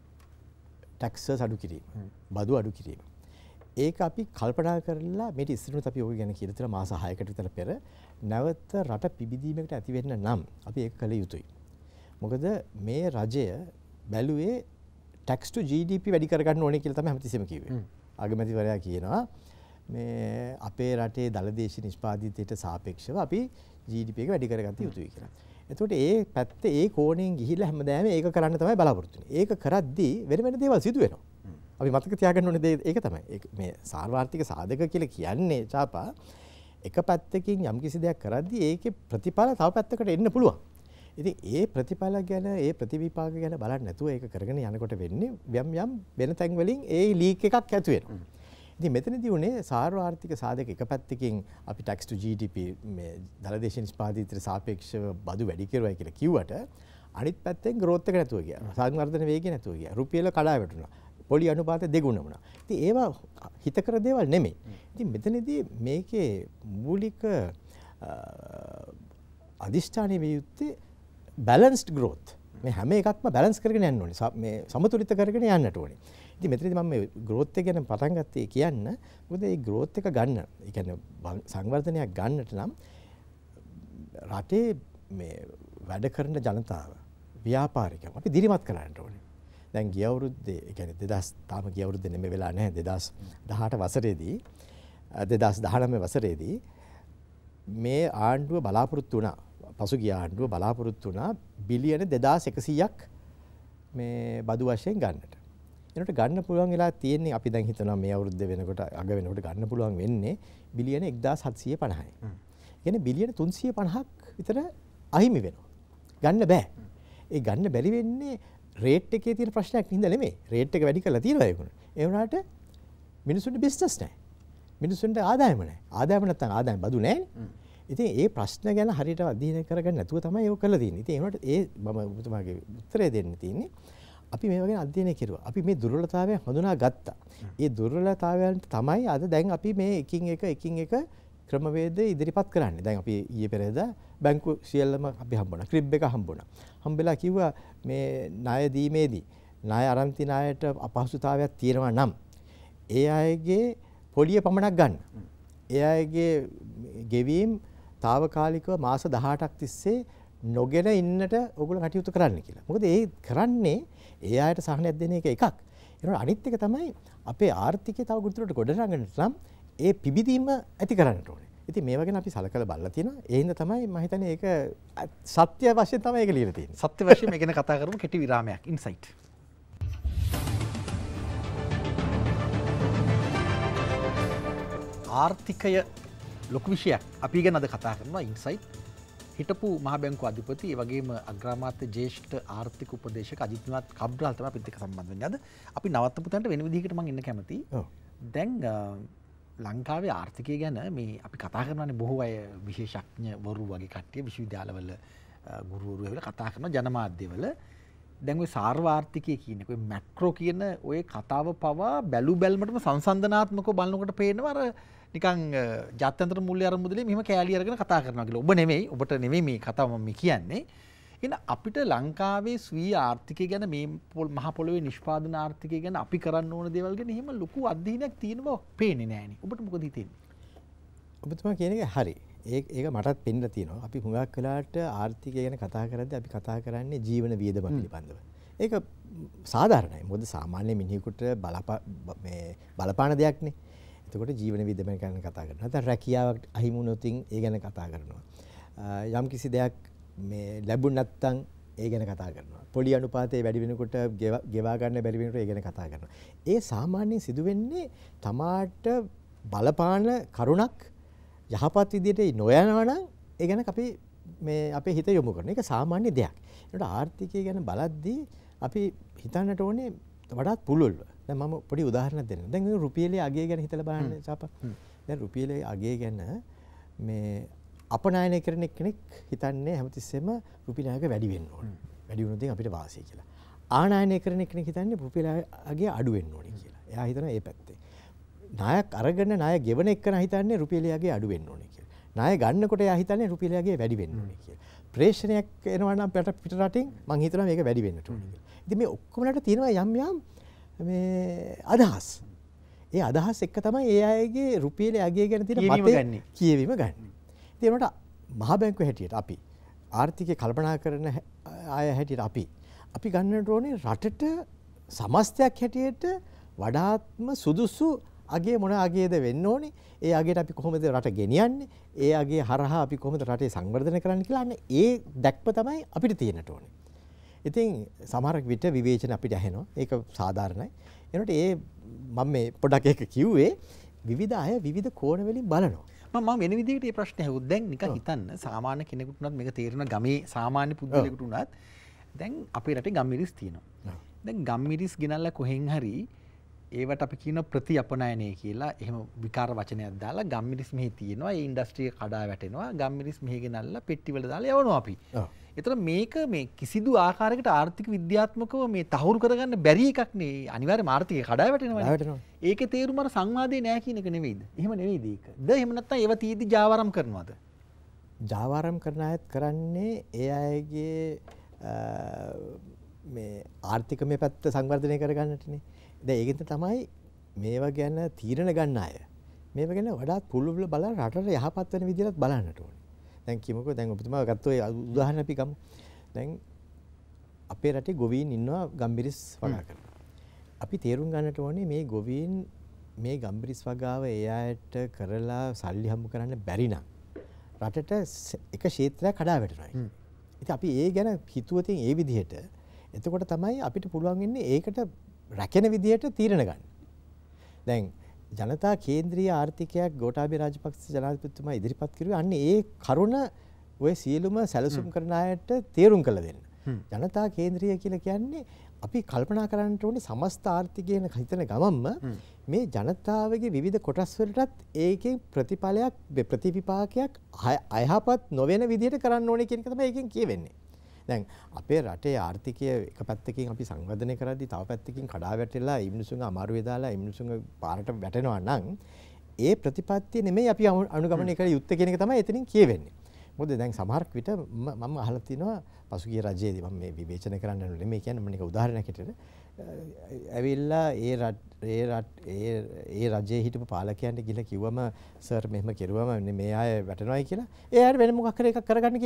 Speaker 2: ටැක්සස් අඩු කිරීම, බදු අඩු කිරීම. ඒක අපි කල්පනා කරලා මේක ඉස්සරහට අපි ඕක ගැන කියලා තියෙන මාස 6කට විතර පෙර නැවත රට පිබිදීමකට ඇති වෙන්න නම් අපි ඒක කළ යුතුයි. මොකද මේ රජය බැලුවේ tax to GDP වැඩි කරගන්න ඕනේ කියලා තමයි හැමතිස්සෙම කිව්වේ. අගමැතිවරයා කියනවා මේ අපේ රටේ දළදේශීය නිෂ්පාදිතයට සාපේක්ෂව අපි GDP එක වැඩි කරගන්න යුතුයි කියලා. එතකොට ඒ පැත්තේ ඒ කෝණයෙන් ගිහිල්ලා හැමදාම ඒක කරන්න තමයි බලාපොරොත්තු වෙන්නේ. ඒක කරද්දී වෙන දේවල් සිදු වෙනවා. අපි මතක තියාගන්න ඕනේ දේ ඒක තමයි. මේ සාර්වාර්ථික සාධක කියලා කියන්නේ චාපා එක පැත්තකින් යම්කිසි දෙයක් කරද්දී ඒකේ ප්‍රතිඵල තව පැත්තකට එන්න පුළුවන්. ඉතින් ඒ ප්‍රතිඵල ගැන ඒ ප්‍රතිවිපාක ගැන බලන්නේ නැතුව ඒක කරගෙන යනකොට වෙන්නේ යම් වෙන තැන් වලින් ඒ ලීක් එකක් ඇති වෙනවා. ඉතින් මෙතනදී උනේ සාර්ව ආර්ථික සාධක එක පැත්තකින් අපි tax to GDP මේ දලදේශ නිෂ්පාදිතයට සාපේක්ෂව බදු වැඩි කරුවයි කියලා කිව්වට අනිත් පැත්තෙන් growth එක නැතුව ගියා. සංවර්ධන වේගය නැතුව ගියා. රුපියල කඩා වැටුණා. පොලි අනුපාතය දෙගුණ වුණා. ඉතින් ඒවා හිතකර දේවල් නෙමෙයි. ඉතින් මෙතනදී මේකේ මූලික අදිෂ්ඨානීය විය යුත්තේ balanced growth. මේ හැම එකක්ම balance කරගෙන යන්න ඕනේ. මේ සමතුලිත කරගෙන යන්නට ඕනේ. ඉතින් මෙතනදී මම මේ growth එක ගැන පටන් ගත්තේ කියන්න. මොකද මේ growth එක ගන්න, ඒ කියන්නේ සංවර්ධනයක් ගන්නට නම් රටේ මේ වැඩ කරන ජනතාව, ව්‍යාපාරිකයන් අපි දිරිමත් කරන්න ඕනේ. දැන් ගිය අවුරුද්දේ, ඒ කියන්නේ 2000 තාම ගිය අවුරුද්දේ නෙමෙයි වෙලා නැහැ 2018 වසරේදී 2019 වසරේදී මේ ආණ්ඩුව බලාපොරොත්තු වුණා. පසුගිය ආණ්ඩුව බලාපොරොත්තු වුණා බිලියන 2100ක් මේ බදු වශයෙන් ගන්නට. එනකොට ගන්න පුළුවන් වෙලා තියෙන්නේ අපි දැන් හිතනවා මේ අවුරුද්ද වෙනකොට අග වෙනකොට ගන්න පුළුවන් වෙන්නේ බිලියන 1750යි. කියන්නේ බිලියන 350ක් විතර අහිමි වෙනවා. ගන්න බෑ. ඒ ගන්න බැරි වෙන්නේ රේට් එකේ තියෙන ප්‍රශ්නයක් හින්දා නෙමෙයි. රේට් එක වැඩි කරලා තියෙනවා ඒගොල්ලෝ. ඒ වුණාට මිනිසුන්ට බිස්නස් නැහැ. මිනිසුන්ට ආදායම නැහැ. ආදායම නැත්නම් ආදායම බදු නැහැනේ. ඉතින් ඒ ප්‍රශ්න ගැන හරියට අධ්‍යයනය කරගන්න නැතුව තමයි ඒක කරලා තියෙන්නේ. ඉතින් ඒ වුණාට මම ඔබතුමාගේ උත්තරය දෙන්න තියෙන්නේ අපි මේ වගේ අධ්‍යයනය කෙරුවා. අපි මේ දුර්වලතාවය හඳුනා ගත්තා. ඒ දුර්වලතාවයන් තමයි අද දැන් අපි මේ එකින් එක ක්‍රමවේද ඉදිරිපත් කරන්නේ. දැන් අපි ඊයේ පෙරේදා බැංකු සියල්ලම අපි හම්බුණා. ක්‍රිබ් එක හම්බුණා. හම්බෙලා කිව්වා මේ ණය දීමේදී ණය අරන් තින අයට අපහසුතාවයක් තියෙනවා නම් ඒ අයගේ පොලිය පමණක් ගන්න. ඒ අයගේ ගෙවීම් తాවකාලිකව මාස 18ක් තිස්සේ නොගෙන ඉන්නට ඕගොල්ලෝ කටයුතු කරන්න කියලා. මොකද ඒ කරන්නේ ඒ අයට සහනයක් දෙන එක එකක්. ඊළඟ අනිත් එක තමයි අපේ ආර්ථිකය තව ගුරුතුරට ගොඩනගන්නට නම් ඒ පිබිදීම ඇති කරන්නට ඕනේ. ඉතින් මේ වගේ අපි සලකලා බලලා තියෙනවා. ඒ හින්දා තමයි මම හිතන්නේ ඒක සත්‍ය වශයෙන් තමයි ඒක ලියලා තියෙන්නේ.
Speaker 1: සත්‍ය වශයෙන් මේ ගැන කතා කරමු කෙටි විරාමයක්. ඉන්සයිට්. ආර්ථිකය ලොකු විෂයක්. අපි ගැන අද කතා කරනවා ඉන්සයිට්. හිටපු මහ බැංකුව අධිපති ඒ වගේම අග්‍රාමාත්‍ය ජ්‍යෙෂ්ඨ ආර්ථික උපදේශක අජිත්නාත් කබ්රාල් තමයි අපිත් එක්ක සම්බන්ධ වෙන්නේ. අද අපි නවත්තපු තැනට වෙන විදිහකට මම ඉන්න කැමතියි. දැන් ලංකාවේ ආර්ථිකය ගැන මේ අපි කතා කරනවානේ බොහෝ අය විශේෂඥවරු වගේ කට්ටිය විශ්වවිද්‍යාලවල ගුරුවරු වෙලා කතා කරන ජනමාධ්‍යවල දැන් ওই සාර්වාර්ථිකය කියන එක ඔය මැක්‍රෝ කියන ඔය කතාව පවා බැලු බැලමටම සංසන්දනාත්මකව බලනකොට පේනවා අර නිකන් ජාත්‍යන්තර මූල්‍ය අරමුදලේ මෙහෙම කෑලි අරගෙන කතා කරනවා කියලා. ඔබ නෙමෙයි, ඔබට නෙමෙයි මේ කතාව මම කියන්නේ. එහෙනම් අපිට ලංකාවේ ස්වීය ආර්ථිකය ගැන මේ මහ පොළොවේ නිෂ්පාදන ආර්ථිකය ගැන අපි කරන්න ඕන දේවල් ගැන එහෙම ලොකු අධ්‍යයනයක් තියෙන බව පේන්නේ නෑනේ. ඔබට මොකද හිතෙන්නේ?
Speaker 2: ඔබතුමා කියන එක හරි. ඒක මටත් පෙන්නලා තියෙනවා. අපි හුඟක් වෙලාවට ආර්ථිකය ගැන කතා කරද්දී අපි කතා කරන්නේ ජීවන වියදම පිළිබඳව. ඒක සාධාරණයි. මොකද සාමාන්‍ය මිනිහෙකුට බලපාන දෙයක්නේ. එතකොට ජීවන වියදම ගැන කතා කරනවා. නැත්නම් රැකියාවක් අහිමි වුණොත් ඒ ගැන කතා කරනවා. යම් කිසි දෙයක් මේ ලැබුණ නැත්නම් ඒ ගැන කතා කරනවා. පොලි අනුපාතය වැඩි වෙනකොට ගෙවා ගන්න බැරි වෙනකොට ඒ ගැන කතා කරනවා. ඒ සාමාන්‍යයෙන් සිදු වෙන්නේ තමාට බලපාන කරුණක් යහපත් විදිහට නොයනවා නම් ඒ ගැන අපි මේ අපේ හිත යොමු කරන එක සාමාන්‍ය දෙයක්. ඒකට ආර්ථිකය ගැන බලද්දී අපි හිතන්නට ඕනේ වඩාත් පුළුල්ව. දැන් මම පොඩි උදාහරණයක් දෙන්නම්. දැන් මේ රුපියලේ අගය ගැන හිතලා බලන්න සාපා. දැන් රුපියලේ අගය ගැන මේ අපනයනය කරන කෙනෙක් හිතන්නේ හැමතිස්සෙම රුපියල අගය වැඩි වෙන්න ඕනේ. වැඩි වුණොත් අපිට වාසිය කියලා. ආනයනය කරන කෙනෙක් හිතන්නේ රුපියල අගය අඩු වෙන්න ඕනේ කියලා. එයා හිතනවා ඒ පැත්තේ. ණයක් අරගෙන ණය ගෙවන එකන හිතන්නේ රුපියල අගය අඩු වෙන්න ඕනේ කියලා. ණය ගන්නකොට එයා හිතන්නේ රුපියල අගය වැඩි වෙන්න ඕනේ කියලා. ප්‍රේෂණයක් එනවා නම් පිට රටින් මං හිතනවා මේක වැඩි වෙන්න ඕනේ කියලා. ඉතින් මේ ඔක්කොමලට තියෙනවා යම් මේ අදහස්. ඒ අදහස් එක්ක තමයි ඒ අයගේ රුපියලේ අගය ගැන තියෙන මතය කියවීම ගන්න. ඉතින් ඒකට මහ බැංකුව හැටියට අපි ආර්ථිකය කල්පනා කරන අය හැටියට අපි ගන්නට ඕනේ රටට සමස්තයක් හැටියට වඩාත්ම සුදුසු අගය මොන අගයද වෙන්න ඕනේ. ඒ අගයට අපි කොහොමද රට ගෙනියන්නේ? ඒ අගය හරහා අපි කොහොමද රටේ සංවර්ධනය කරන්න කියලා අන්න ඒ දැක්ම තමයි අපිට තියෙන්නට ඕනේ. ඉතින් සමහර විට විවේචන අපිට ඇහෙනවා. ඒක සාධාරණයි. එනකොට මම මේ පොඩක් එක කිව්වේ විවිධ අය විවිධ කෝණ වලින් බලනවා.
Speaker 1: මම වෙන විදිහකට මේ ප්‍රශ්නේ අහුවොත් දැන් නිකන් හිතන්න සාමාන්‍ය කෙනෙකුට උනත් මේක තේරෙන ගමේ සාමාන්‍ය පුද්ගලයෙකුට උනත් දැන් අපේ රටේ ගම්මිරිස් තියෙනවා. දැන් ගම්මිරිස් ගෙනල්ලා කොහෙන් හරි ඒවට අපි කියන ප්‍රතිඅපනයනය කියලා එහෙම විකාර වචනයක් දාලා ගම්මිරිස් මෙහි තියෙනවා. ඒ ඉන්ඩස්ට්‍රි එක කඩා වැටෙනවා. ගම්මිරිස් මෙහි ගෙනල්ලා පෙට්ටි වල දාලා යවනවා අපි. ඒතර මේක මේ කිසිදු ආකාරයකට ආර්ථික විද්‍යාත්මකව මේ තහවුරු කරගන්න බැරි එකක් නේ. අනිවාර්යයෙන්ම ආර්ථිකය කඩා වැටෙනවා. ඒකේ තේරුම අර සංවාදේ නෑ කියන එක නෙවෙයිද? එහෙම නෙවෙයිද ඒක? එහෙම නැත්නම් ඒව තීදි ජාවාරම් කරනවද?
Speaker 2: ජාවාරම් කරන අයත් කරන්නේ ඒ අයගේ මේ ආර්ථිකමය පැත්ත සංවර්ධනය කරගන්නටනේ. දැන් ඒකෙන් තමයි මේවා ගැන තීරණ ගන්න අය මේවා ගැන වඩාත් පුළුල් බලලා රටට යහපත් වෙන විදිහට බලන්නට ඕනේ. දැන් කිමුකෝ දැන් ඔබතුමා ගත්තොත් උදාහරණ අපි ගමු. දැන් අපේ රටේ ගොවීන් ඉන්නවා ගම්බිරිස් වගා කරනවා. අපි තේරුම් ගන්නට ඕනේ මේ ගොවීන් මේ ගම්බිරිස් වගාව ඒ අයට කරලා සල්ලි හම්බ කරන්න බැරි නම් රටට එක ක්ෂේත්‍රයක් කඩා වැටෙනවා. ඉතින් අපි ඒ ගැන හිතුවොත් ඒ විදිහට එතකොට තමයි අපිට පුළුවන් වෙන්නේ ඒකට රැකෙන විදිහට තීරණ ගන්න. දැන් ජනතා කේන්ද්‍රීය ආර්ථිකයක් ගෝඨාභය රාජපක්ෂ ජනාධිපතිතුමා ඉදිරිපත් කරුවේ අන්න ඒ කරුණ ඔය සියලුම සැලසුම් කරන අයට තේරුම් කළ දෙන්න. ජනතා කේන්ද්‍රීය කියලා කියන්නේ අපි කල්පනා කරන්න ඕනේ සමස්ත ආර්ථිකයන හිතන ගමන්ම මේ ජනතාවගේ විවිධ කොටස් වලටත් ඒකේ ප්‍රතිඵලයක් ප්‍රතිවිපාකයක් අයහපත් නොවන විදිහට කරන්න ඕනේ කියන එක තමයි ඒකෙන් කියවෙන්නේ. දැන් අපේ රටේ ආර්ථිකය එක පැත්තකින් අපි සංවර්ධනය කරද්දී තව පැත්තකින් කඩා වැටෙලා මිනිසුන්ගේ අමාරුවේ දාලා මිනිසුන්ගේ පාරට වැටෙනවා නම් ඒ ප්‍රතිපත්තිය නෙමෙයි අපි අනුගමනය කළ යුත්තේ කියන එක තමයි එතනින් කියවෙන්නේ. මොකද දැන් සමහරක් විට මම අහලා තිනවා පසුගිය රජයේදී මම මේ විවේචන කරන්න නෙමෙයි කියන්නේ මම නික උදාහරණයක් හිටියට ඇවිල්ලා ඒ රජයේ හිටපු පාලකයන්ට ගිහලා කිව්වම සර් මෙහෙම කෙරුවම මේ අය වැටෙනවායි කියලා ඒ අය වෙන මොකක් හරි එකක් කරගන්න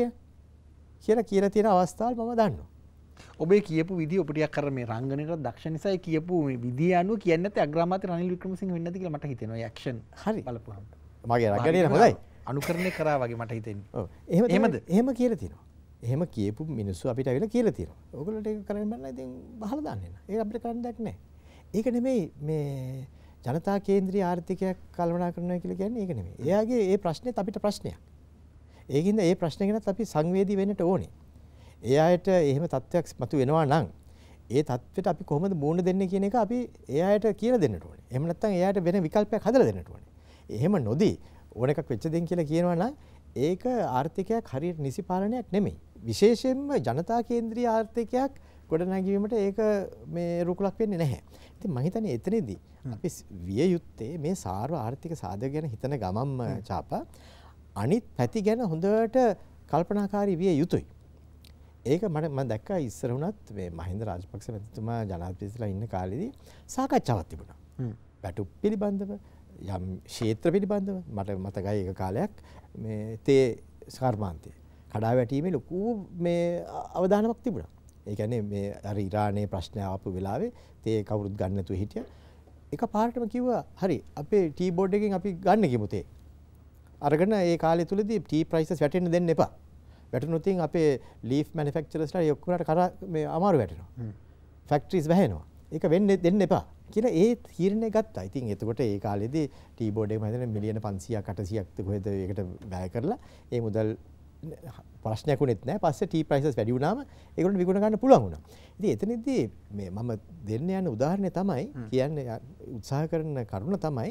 Speaker 2: කියලා තියෙන අවස්ථාවල් මම දන්නවා.
Speaker 1: ඔබේ කියපු විදිය ඔබ ටිකක් අර මේ රංගනයට දක්ෂ නිසා කියපු මේ විදිය අනුව කියන්නේ නැත්නම් අග්‍රාමාත්‍ය රනිල් වික්‍රමසිංහ වෙන්නේ නැති කියලා මට හිතෙනවා. ඒ ඇක්ෂන්
Speaker 2: හරි
Speaker 1: බලපුවහම.
Speaker 2: මගේ රංගනය හොඳයි.
Speaker 1: අනුකරණය කරා වගේ මට හිතෙන්නේ.
Speaker 2: ඔව්. එහෙමද? එහෙම කියලා තියෙනවා. එහෙම කියපු මිනිස්සු අපිට ඇවිල්ලා කියලා තියෙනවා. ඕගොල්ලන්ට ඒක කරන්න බෑ ඉතින් බහලා දාන්න එන්න. ඒක අපිට කරන්න දෙයක් නැහැ. ඒක නෙමෙයි මේ ජනතා කේන්ද්‍රීය ආර්ථිකයක් කල්පනා කරනවා කියලා කියන්නේ ඒක නෙමෙයි. එයාගේ ඒ ප්‍රශ්නේත් අපිට ප්‍රශ්නයක්. ඒකින්ද ඒ ප්‍රශ්නේ ගැනත් අපි සංවේදී වෙන්නට ඕනේ. ඒ අයට එහෙම තත්ත්වයක් මතු වෙනවා නම් ඒ තත්ත්වයට අපි කොහොමද මුහුණ දෙන්නේ කියන එක අපි ඒ අයට කියලා දෙන්නට ඕනේ. එහෙම නැත්නම් ඒ අයට වෙන විකල්පයක් හදලා දෙන්නට ඕනේ. එහෙම නොදී ඕන එකක් වෙච්ච දෙන් කියලා කියනවා නම් ඒක ආර්ථිකයක් හරියට නිසි පාලනයක් නෙමෙයි. විශේෂයෙන්ම ජනතා කේන්ද්‍රීය ආර්ථිකයක් ගොඩනැගීමට ඒක මේ රුකුලක් වෙන්නේ නැහැ. ඉතින් මම හිතන්නේ එතනදී අපි විය යුත්තේ මේ සාර්ව ආර්ථික සාධක ගැන හිතන ගමන්ම චාපා අනිත් පැති ගැන හොඳට කල්පනාකාරී විය යුතුයි. ඒක මම දැක්කා ඉස්සර වුණත් මේ මහින්ද රාජපක්ෂ මැතිතුමා ජනාධිපතිලා ඉන්න කාලෙදී සාකච්ඡාවක් තිබුණා. වැටුප් පිළිබඳව යම් ක්ෂේත්‍ර පිළිබඳව මට මතකයි ඒක කාලයක් මේ තේ කර්මාන්තය කඩා වැටීමේ ලොකු මේ අවධානමක් තිබුණා. ඒ කියන්නේ මේ අර ඉරානයේ ප්‍රශ්න ආපු වෙලාවේ තේ කවුරුත් ගන්න නැතුව හිටියා. එක පාරටම කිව්වා හරි අපේ ටී බෝඩ් එකෙන් අපි ගන්න කිමු තේ. අරගෙන ඒ කාලය තුලදී ටී ප්‍රයිසස් වැටෙන්න දෙන්න එපා. වැටුනොත් අපේ ලීෆ් මැනුෆැක්චරර්ස්ලා ඒ ඔක්කොමට මේ අමාරු වැටෙනවා. ෆැක්ටරිස් වැහෙනවා. ඒක වෙන්නේ දෙන්න එපා කියලා ඒ තීරණය ගත්තා. ඉතින් එතකොට ඒ කාලේදී ටී බෝඩ් එක මම හිතන්නේ මිලියන 500ක් 800ක් කොහෙද ඒකට වැය කරලා ඒ මුදල් ප්‍රශ්නයක් උනේත් නැහැ. පස්සේ ටී ප්‍රයිසස් වැඩි වුණාම ඒගොල්ලෝ විකුණ ගන්න පුළුවන් වුණා. ඉතින් එතනදී මේ මම දෙන්න යන උදාහරණය තමයි කියන්නේ උත්සාහ කරන කරුණ තමයි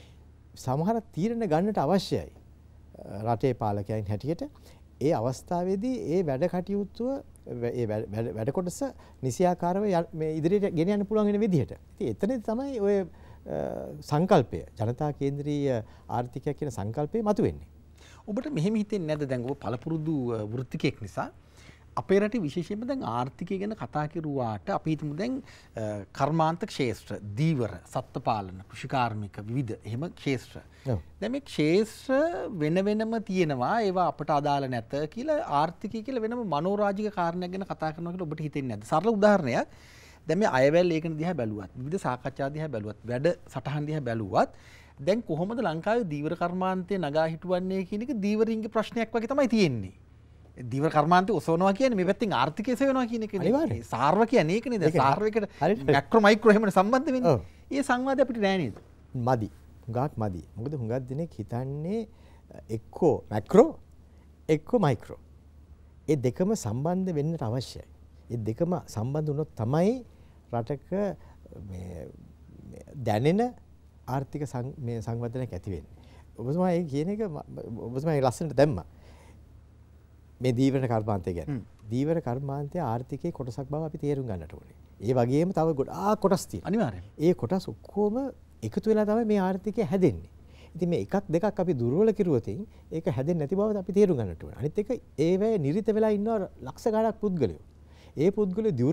Speaker 2: සමහර තීරණ ගන්නට අවශ්‍යයි. රටේ පාලකයන් හැටියට ඒ අවස්ථාවේදී ඒ වැඩ කටයුතු ඒ වැඩ කොටස නිසියාකාරව මේ ඉදිරියට ගෙන යන්න පුළුවන් වෙන විදිහට. ඉතින් එතනදී තමයි ඔය සංකල්පය ජනතා කේන්ද්‍රීය ආර්ථිකයක් කියන සංකල්පය මතුවෙන්නේ.
Speaker 1: ඔබට මෙහෙම හිතෙන්නේ නැද්ද දැන් ඔබ පළපුරුදු වෘත්තිකයෙක් නිසා අපේ රටේ විශේෂයෙන්ම දැන් ආර්ථිකය ගැන කතා කරුවාට අපි හිතමු දැන් කර්මාන්ත ක්ෂේත්‍ර, දීවර, සත්ත්ව පාලන, කෘෂිකාර්මික විවිධ එහෙම ක්ෂේත්‍ර. දැන් මේ ක්ෂේත්‍ර වෙන වෙනම තියෙනවා ඒවා අපට අදාළ නැත කියලා ආර්ථිකය කියලා වෙනම මනෝරාජික කාරණයක් ගැන කතා කරනවා කියලා ඔබට හිතෙන්නේ නැද්ද? සරල උදාහරණයක් දැන් මේ අයවැල් ලේඛන දිහා බැලුවත්, විවිධ සාකච්ඡා දිහා බැලුවත්, වැඩ සටහන් දිහා බැලුවත් දැන් කොහොමද ලංකාවේ දීවර කර්මාන්තයේ නගා හිටවන්නේ කියන එක දීවරින්ගේ ප්‍රශ්නයක් වගේ තමයි තියෙන්නේ. දීවර කර්මාන්තය ඔසවනවා කියන්නේ මේ පැත්තෙන් ආර්ථිකය සෙවනවා කියන එක නේ. සාර්ව කියන්නේ ඒක නේද? සාර්වයකට මැක්‍රෝ මයික්‍රෝ එහෙම සම්බන්ධ වෙන්නේ. ඒ සංවාදය අපිට නෑ නේද?
Speaker 2: මදි. හුඟක් මදි. මොකද හුඟක් දිනෙක හිතන්නේ එක්කෝ මැක්‍රෝ එක්කෝ මයික්‍රෝ. ඒ දෙකම සම්බන්ධ වෙන්නට අවශ්‍යයි. ඒ දෙකම සම්බන්ධ වුණොත් තමයි රටක මේ දැනෙන ආර්ථික මේ සංවර්ධනයක් ඇති වෙන්නේ. ඔබතුමා ඒ කියන එක ඔබතුමා ලස්සනට දැම්මා. මේ දීවර කර්මාන්තය ගැන. දීවර කර්මාන්තය ආර්ථිකයේ කොටසක් බව අපි තේරුම් ගන්නට ඕනේ. ඒ වගේම තව ගොඩාක් කොටස් තියෙනවා.
Speaker 1: අනිවාර්යයෙන්.
Speaker 2: ඒ කොටස් ඔක්කොම එකතු වෙලා තමයි මේ ආර්ථිකය හැදෙන්නේ. ඉතින් මේ එකක් දෙකක් අපි දුර්වල කිරුවොත් ඒක හැදෙන්නේ නැති බව අපි තේරුම් ගන්නට ඕනේ. අනිත් එක ඒවැ නිරිත වෙලා ඉන්නවා ලක්ෂ ගණක් පුද්ගලයෝ. ඒ පුද්ගලයෝ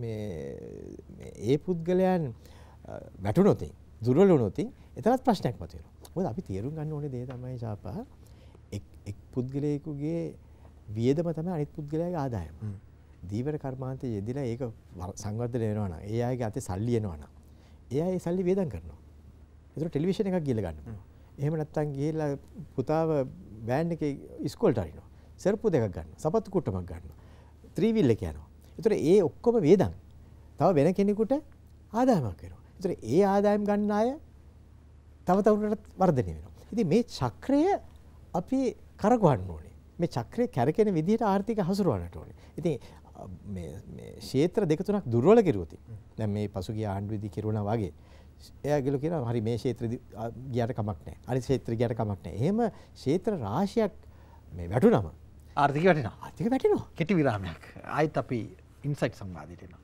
Speaker 2: ඒ පුද්ගලයන් වැටුනොත් දුර්වල වුණොත් එතරම් ප්‍රශ්නයක් මතුවෙනවා. මොකද අපි තේරුම් ගන්න ඕනේ දේ තමයි ඡාපා එක් පුද්ගලයෙකුගේ වියදම තමයි අනිත් පුද්ගලයාගේ ආදායම. දීවර කර්මාන්තයේ යෙදিলা ඒක සංවර්ධනය වෙනවා නම් ඒ අයගේ අතේ සල්ලි එනවා නම් ඒ අය ඒ සල්ලි වේදම් කරනවා. ඒතර ටෙලිවිෂන් එකක් ගිහලා ගන්න පුළුවන්. එහෙම නැත්නම් ගිහලා පුතාව වෑන් එකේ ඉස්කෝලේට අරිනවා. සර්පු දෙකක් ගන්නවා. සපත්තු කුට්ටමක් ගන්නවා. ත්‍රිවිල් එක යනවා. ඒතර ඒ ඔක්කොම වේදම්. තව වෙන කෙනෙකුට ආදායමක් වෙනවා. ඒතර ඒ ආදායම් ගන්න අය තව තවුරට වර්ධනය වෙනවා. ඉතින් මේ චක්‍රය අපි කරකවන්න ඕනේ. මේ චක්‍රය කැරකෙන විදිහට ආර්ථික හසුරවන්නට ඕනේ. ඉතින් මේ ක්ෂේත්‍ර දෙක තුනක් දුර්වල කෙරුවොත් දැන් මේ පසුගිය ආණ්ඩුවේදී කෙරුණා වගේ එයා ගිහලා කියනවා හරි මේ ක්ෂේත්‍රෙදි ගියට කමක් නැහැ. අනිත් ක්ෂේත්‍රෙ ගියට කමක් නැහැ. එහෙම ක්ෂේත්‍ර රාශියක් මේ වැටුනම
Speaker 1: ආර්ථිකය වැටෙනවා.
Speaker 2: ආර්ථික වැටෙනවා.
Speaker 1: කෙටි විරාමයක්. ආයෙත් අපි ඉන්සයිට් සංවාදයට එනවා.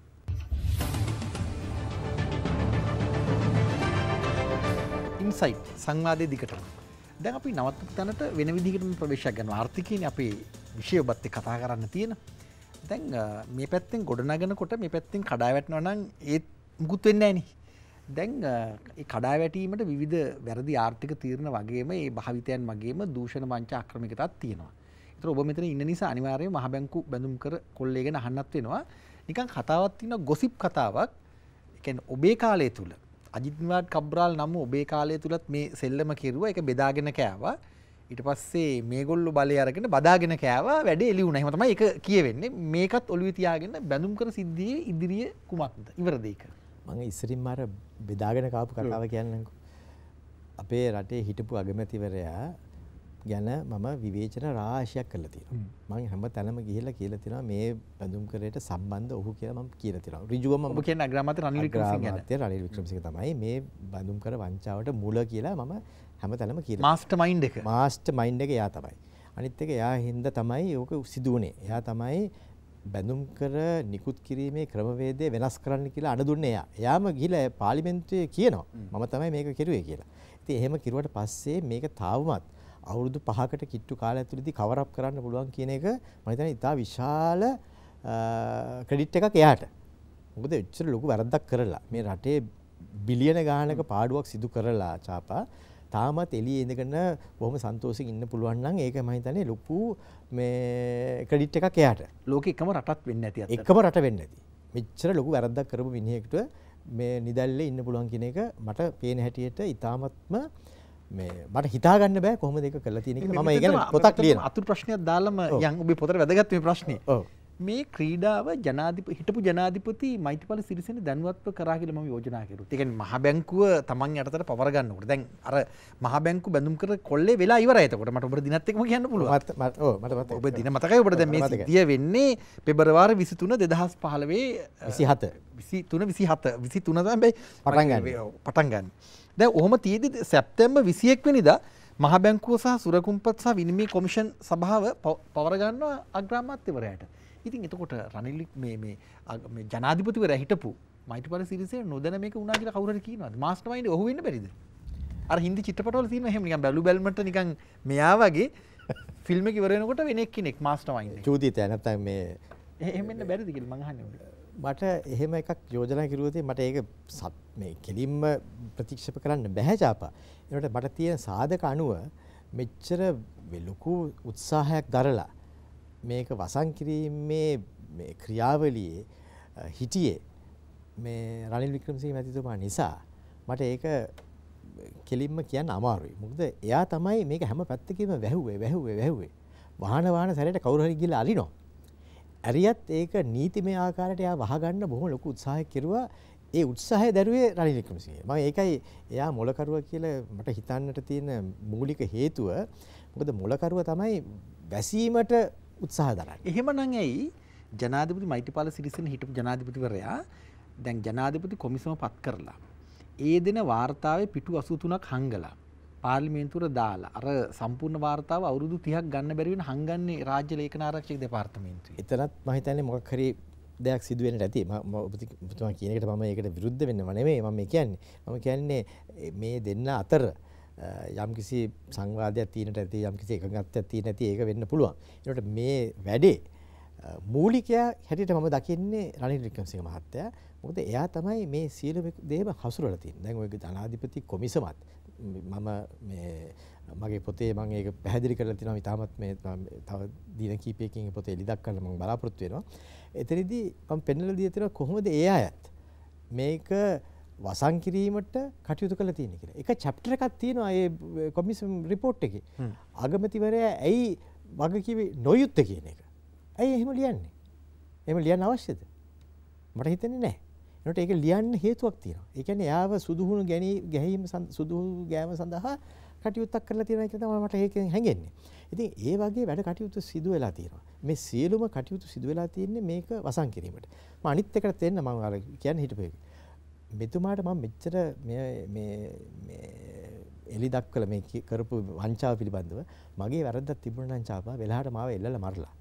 Speaker 1: ඉන්සයිට් සංවාදයේ දිගටම. දැන් අපි නවත්තපු තැනට වෙන විදිහකටම ප්‍රවේශයක් ගන්නවා. ආර්ථිකයනේ අපේ විෂය ඔබත් එක්ක කතා කරන්න තියෙන. දැන් මේ පැත්තෙන් ගොඩනගනකොට මේ පැත්තෙන් කඩා වැටෙනවා නම් ඒත් මුකුත් වෙන්නේ නැහැ නේ. දැන් ඒ කඩා වැටීමට විවිධ වැරදි ආර්ථික තීරණ වගේම ඒ භාවිතයන් වගේම දූෂණ වංචා ආක්‍රමිකතාවක් තියෙනවා. ඒතර ඔබ මෙතන ඉන්න නිසා අනිවාර්යයෙන්ම මහ බැංකු බැඳුම් කර කොල්ලේ ගැන අහන්නත් වෙනවා. නිකන් කතාවක් තියෙනවා ගොසිප් කතාවක්. ඒ කියන්නේ ඔබේ කාලය තුල අජිත් නිවාඩ් කබ්‍රාල් නම් ඔබේ කාලය තුලත් මේ සෙල්ලම කෙරුවා. ඒක බෙදාගෙන කෑවා. ඊට පස්සේ මේගොල්ලෝ බලය අරගෙන බදාගෙන කෑවා. වැඩේ එළි වුණා. එහෙම තමයි ඒක කියවෙන්නේ. මේකත් ඔළුවේ තියාගෙන බැඳුම් කර සිද්ධියේ ඉදිරිය කුමක්ද? ඉවරද ඒක?
Speaker 2: මම ඉස්සරින්ම අර බෙදාගෙන කාපු කතාව කියන්නම්කෝ. අපේ රටේ හිටපු අගමැතිවරයා ගැන මම විවේචන රාශියක් කළා තියෙනවා. මම හැම තැනම ගිහිල්ලා කියලා තියෙනවා මේ බඳුම් කරේට සම්බන්ධ ඔහු කියලා මම කියලා තියෙනවා. ඍජුවම
Speaker 1: ඔබ කියන්නේ අග්‍රාමාත්‍ය රනිල් වික්‍රමසිංහ ගැන.
Speaker 2: අග්‍රාමාත්‍ය රනිල් වික්‍රමසිංහ තමයි මේ බඳුම් කර වංචාවට මුල කියලා මම හැම තැනම කියලා.
Speaker 1: මාස්ටර් මයින්ඩ් එක.
Speaker 2: මාස්ටර් මයින්ඩ් එක එයා තමයි. අනිත් එක එයා හින්දා තමයි ඕක සිදු වුනේ. එයා තමයි බැඳුම් කර නිකුත් කිරීමේ ක්‍රමවේදය වෙනස් කරන්න කියලා අණ දුන්නේ එයා. එයාම ගිහලා පාර්ලිමේන්තුවේ කියනවා මම තමයි මේක කෙරුවේ කියලා. ඉතින් එහෙම කිරුවට පස්සේ මේක තාවමත් අවුරුදු 5කට කිට්ටු කාලය ඇතුළතදී කවර් අප් කරන්න පුළුවන් කියන එක මම හිතන්නේ ඉතා විශාල ක්‍රෙඩිට් එකක් එයාට. මොකද එච්චර ලොකු වැරද්දක් කරලා මේ රටේ බිලියන ගාණක පාඩුවක් සිදු කරලා ඡාපා තාමත් එළියේ ඉඳගෙන බොහොම සන්තෝෂයෙන් ඉන්න පුළුවන් නම් ඒක මම හිතන්නේ ලොකු මේ ක්‍රෙඩිට් එකක් එයාට.
Speaker 1: ලෝකෙ එකම රටක් වෙන්නේ නැති අතට.
Speaker 2: එකම රට වෙන්නේ නැති. මෙච්චර ලොකු වැරද්දක් කරපු මිනිහෙකුට මේ නිදැල්ලේ ඉන්න පුළුවන් කියන එක මට පේන හැටියට ඉතාමත්ම මේ මට හිතා ගන්න බෑ කොහොමද ඒක කරලා තියෙන්නේ කියලා. මම ඒ ගැන පොතක් ලියනවා.
Speaker 1: අතුරු ප්‍රශ්නයක් දාලම යන් ඔබේ පොතේ වැදගත් මේ ප්‍රශ්නේ.
Speaker 2: ඔව්.
Speaker 1: මේ ක්‍රීඩාව හිටපු ජනාධිපති මෛත්‍රීපාල සිරිසේන දැනුවත්ව කරා කියලා මම යෝජනා කරුවා. ඒ කියන්නේ මහ බැංකුව තමන් යටතට පවර ගන්නකොට දැන් අර මහ බැංකු බැඳුම් කර කොල්ලේ වෙලා ඉවරයි. එතකොට මට ඔබට දිනත් එක්කම කියන්න පුළුවන්.
Speaker 2: මට මතකයි.
Speaker 1: ඔබ දින මතකයි ඔබට දැන් මේ සිද්ධිය වෙන්නේ පෙබරවාරි 23 2015 23 තමයි පටන් ගන්න. දැන් ඔහොම තියෙදි සැප්තැම්බර් 21 වෙනිදා මහ බැංකුව සහ සුරකුම්පත් සහ විනිමය කොමිෂන් සභාව පවර ගන්නවා අග්‍රාමාත්‍යවරයාට. ඉතින් එතකොට රනිල් මේ ජනාධිපතිවරයා හිටපු මෛත්‍රීපාල සිරිසේන නොදැන මේක වුණා කියලා කවුරු හරි කියනවාද? මාස්ටර් මයින්ඩ් ඔහු වෙන්න බැරිද? අර හින්දි චිත්‍රපටවල තියෙන එහෙම නිකන් බැලු බැලමට නිකන් මෙයා වගේ ෆිල්ම් එක ඉවර වෙනකොට වෙන කෙනෙක් මාස්ටර් මයින්ඩ් එක.
Speaker 2: චූදිතය නැත්නම් මේ
Speaker 1: එහෙම වෙන්න බැරිද කියලා මං අහන්නේ.
Speaker 2: මට එහෙම එකක් යෝජනා කිරුවොත් මට ඒක මේ කෙලින්ම ප්‍රතික්ෂේප කරන්න බැහැ ඡාපා. ඒකට මට තියෙන සාධක අනුව මෙච්චර ලොකු උත්සාහයක් දරලා මේක වසන් කිරීමේ මේ ක්‍රියාවලියේ හිටියේ මේ රනිල් වික්‍රමසිංහ මැතිතුමා නිසා මට ඒක කෙලින්ම කියන්න අමාරුයි. මොකද එයා තමයි මේක හැම පැත්තකින්ම වැහුවේ. වාහන සැරේට කවුරු හරි ගිහලා අරිනවා. ඇරියත් ඒක නීතිමය ආකාරයට එයා වහගන්න බොහොම ලොකු උත්සාහයක් කෙරුවා. ඒ උත්සාහය දැරුවේ රනිල් වික්‍රමසිංහ. මම ඒකයි එයා මොලකරුවා කියලා මට හිතන්නට තියෙන මූලික හේතුව. මොකද මොලකරුවා තමයි වැසීමට උත්සාහ දරන්නේ.
Speaker 1: එහෙමනම් ඇයි ජනාධිපති මෛත්‍රීපාල සිරිසේන හිටපු ජනාධිපතිවරයා දැන් ජනාධිපති කොමිසම පත් කරලා ඒ දින වාර්තාවේ පිටු 83ක් හංගලා පාර්ලිමේන්තුවට දාලා අර සම්පූර්ණ වාර්තාව අවුරුදු 30ක් ගන්න බැරි වෙන හංගන්නේ රාජ්‍ය ලේඛන ආරක්ෂක දෙපාර්තමේන්තුවේ.
Speaker 2: එතනත් මම හිතන්නේ මොකක් හරි දෙයක් සිදු වෙන්නට ඇති. මම ඔබතුමා කියන එකට මම ඒකට විරුද්ධ වෙන්නව නෙමෙයි මම කියන්නේ. මම කියන්නේ මේ දෙන්න අතර යම්කිසි සංවාදයක් තියෙනට ඇති යම්කිසි එකඟත්වයක් තියෙන ඇති ඒක වෙන්න පුළුවන්. ඒකට මේ වැඩේ මූලිකයා හැටියට මම දකින්නේ රනිල් වික්‍රමසිංහ මහත්තයා. මොකද එයා තමයි මේ සියලු දේම හසුරවලා තියෙන්නේ. දැන් ඔය ජනාධිපති කොමිසමත් මම මේ මගේ පොතේ මම ඒක පැහැදිලි කරලා තිනවා. ඉතාමත් මේ තව දින කිහිපයකින් පොතේ එලි දක්වන්න මම බලාපොරොත්තු වෙනවා. එතනදී මම පෙන්වලා දී තිනවා කොහොමද ඒ අයත් මේක වසන් කිරීමට කටයුතු කරලා තියෙන්නේ කියලා. එක චැප්ටර් එකක් තියෙනවා ඒ කොමිසම් රිපෝට් එකේ. අගමැතිවරයා ඇයි වගකීමේ නොයුත්තේ කියන එක. ඇයි එහෙම ලියන්නේ? එහෙම ලියන්න අවශ්‍යද? මට හිතෙන්නේ නැහැ. ඒකට ඒක ලියන්න හේතුවක් තියෙනවා. ඒ කියන්නේ යාව සුදුහුණු ගැනීම සුදුහු ගෑම සඳහා කටයුත්තක් කරලා තියෙනවා කියලා තමයි මට ඒකෙන් හැඟෙන්නේ. ඉතින් ඒ වගේ වැඩ කටයුතු සිදු වෙලා තියෙනවා. මේ සියලුම කටයුතු සිදු වෙලා තියෙන්නේ මේක වසන් කිරීමට. මම අනිත් එකට තෙන්න මම අර කියන්නේ හිටපු එක. මෙතුමාට මම මෙච්චර මේ එලි දක්වලා මේ කරපු වංචාව පිළිබඳව මගේ වැරද්දක් තිබුණා නම් චාපා වෙලාවට මාව එල්ලලා මරලා.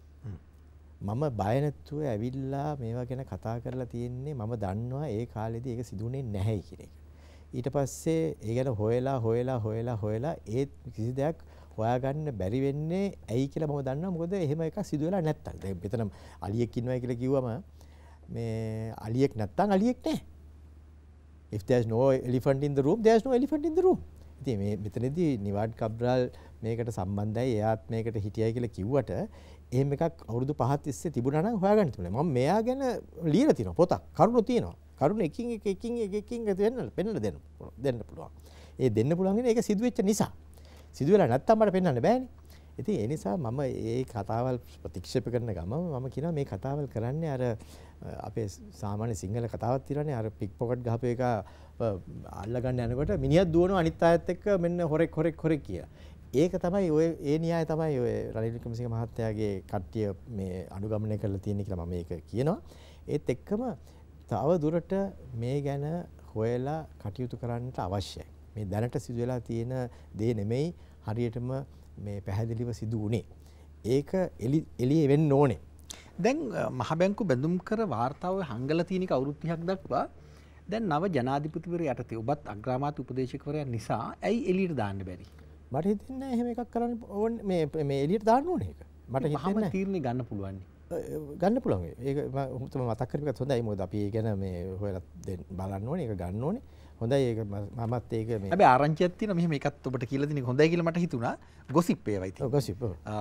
Speaker 2: මම බය නැතුව ඇවිල්ලා මේවා ගැන කතා කරලා තියෙන්නේ මම දන්නවා ඒ කාලෙදී ඒක සිදුුනේ නැහැ කියන එක. ඊට පස්සේ ඒ ගැන හොයලා ඒත් කිසි දෙයක් හොයාගන්න බැරි වෙන්නේ ඇයි කියලා මම දන්නවා. මොකද එහෙම එකක් සිදු වෙලා නැත්තම්. දැන් මෙතන අලියෙක් ඉන්නවා කියලා කිව්වම මේ අලියෙක් නැත්තම් අලියෙක් නැහැ. If there's no elephant in the room, there's no elephant in the room. ඉතින් මේ මෙතනදී නිවාඩ් කබ්‍රාල් මේකට සම්බන්ධයි එයාත් මේකට හිටියයි කියලා කිව්වට එහෙම එකක් අවුරුදු 5ක් තිස්සේ තිබුණා නම් හොයාගන්න තිබුණා. මම මෙයා ගැන ලියලා තියෙනවා පොතක්. කරුණු තියෙනවා. කරුණු එකින් එක පෙන්නලා දෙන්න පුළුවන්. ඒ දෙන්න පුළුවන් ඉන්නේ ඒක සිදු වෙච්ච නිසා. සිදු වෙලා නැත්තම් මට පෙන්වන්න බෑනේ. ඉතින් ඒ නිසා මම මේ කතාවල් ප්‍රතික්ෂේප කරන ගමන් මම කියනවා මේ කතාවල් කරන්නේ අර අපේ සාමාන්‍ය සිංහල කතාවක් තියෙනවානේ අර පික් පොකට් ගහපු එක අල්ල ගන්න යනකොට මිනිහක් දුවනවා අනිත් අයත් එක්ක මෙන්න හොරෙක් කියලා. ඒක තමයි ඔය ඒ න්‍යාය තමයි ඔය රනිල් වික්‍රමසිංහ මහත්තයාගේ කට්ටිය මේ අනුගමනය කරලා තියෙන්නේ කියලා මම මේක කියනවා. ඒත් එක්කම තව දුරට මේ ගැන හොයලා කටයුතු කරන්නට අවශ්‍යයි. මේ දැනට සිදු වෙලා තියෙන දේ නෙමෙයි හරියටම මේ පැහැදිලිව සිදු වුණේ. ඒක එළියේ වෙන්න ඕනේ.
Speaker 1: දැන් මහ බැංකු බැඳුම් කර වාර්තාව හංගලා තියෙන එක අවුරුදු 30ක් දක්වා දැන් නව ජනාධිපතිවරයා යටතේ ඔබත් අග්‍රාමාත්‍ය උපදේශකවරයා නිසා ඇයි එළියට දාන්න බැරි?
Speaker 2: මට හිතෙන්නේ එහෙම එකක් කරන්න ඕනේ මේ එළියට දාන්න ඕනේ ඒක. මට හිතෙන්නේ
Speaker 1: තීරණේ ගන්න පුළුවන්.
Speaker 2: ගන්න පුළුවන්. ඒක මම මතක් කරපිටත් හොඳයි. මොකද අපි ඒ ගැන මේ හොයලා බලන්න ඕනේ. ඒක ගන්න ඕනේ. හොඳයි ඒක මමත් ඒක මේ
Speaker 1: හැබැයි ආරංචියක් තියෙනවා මෙහෙම එකත් ඔබට කියලා දෙන එක හොඳයි කියලා මට හිතුණා. ගොසිප් ඒවා ඉතින්.
Speaker 2: ඔව් ගොසිප්.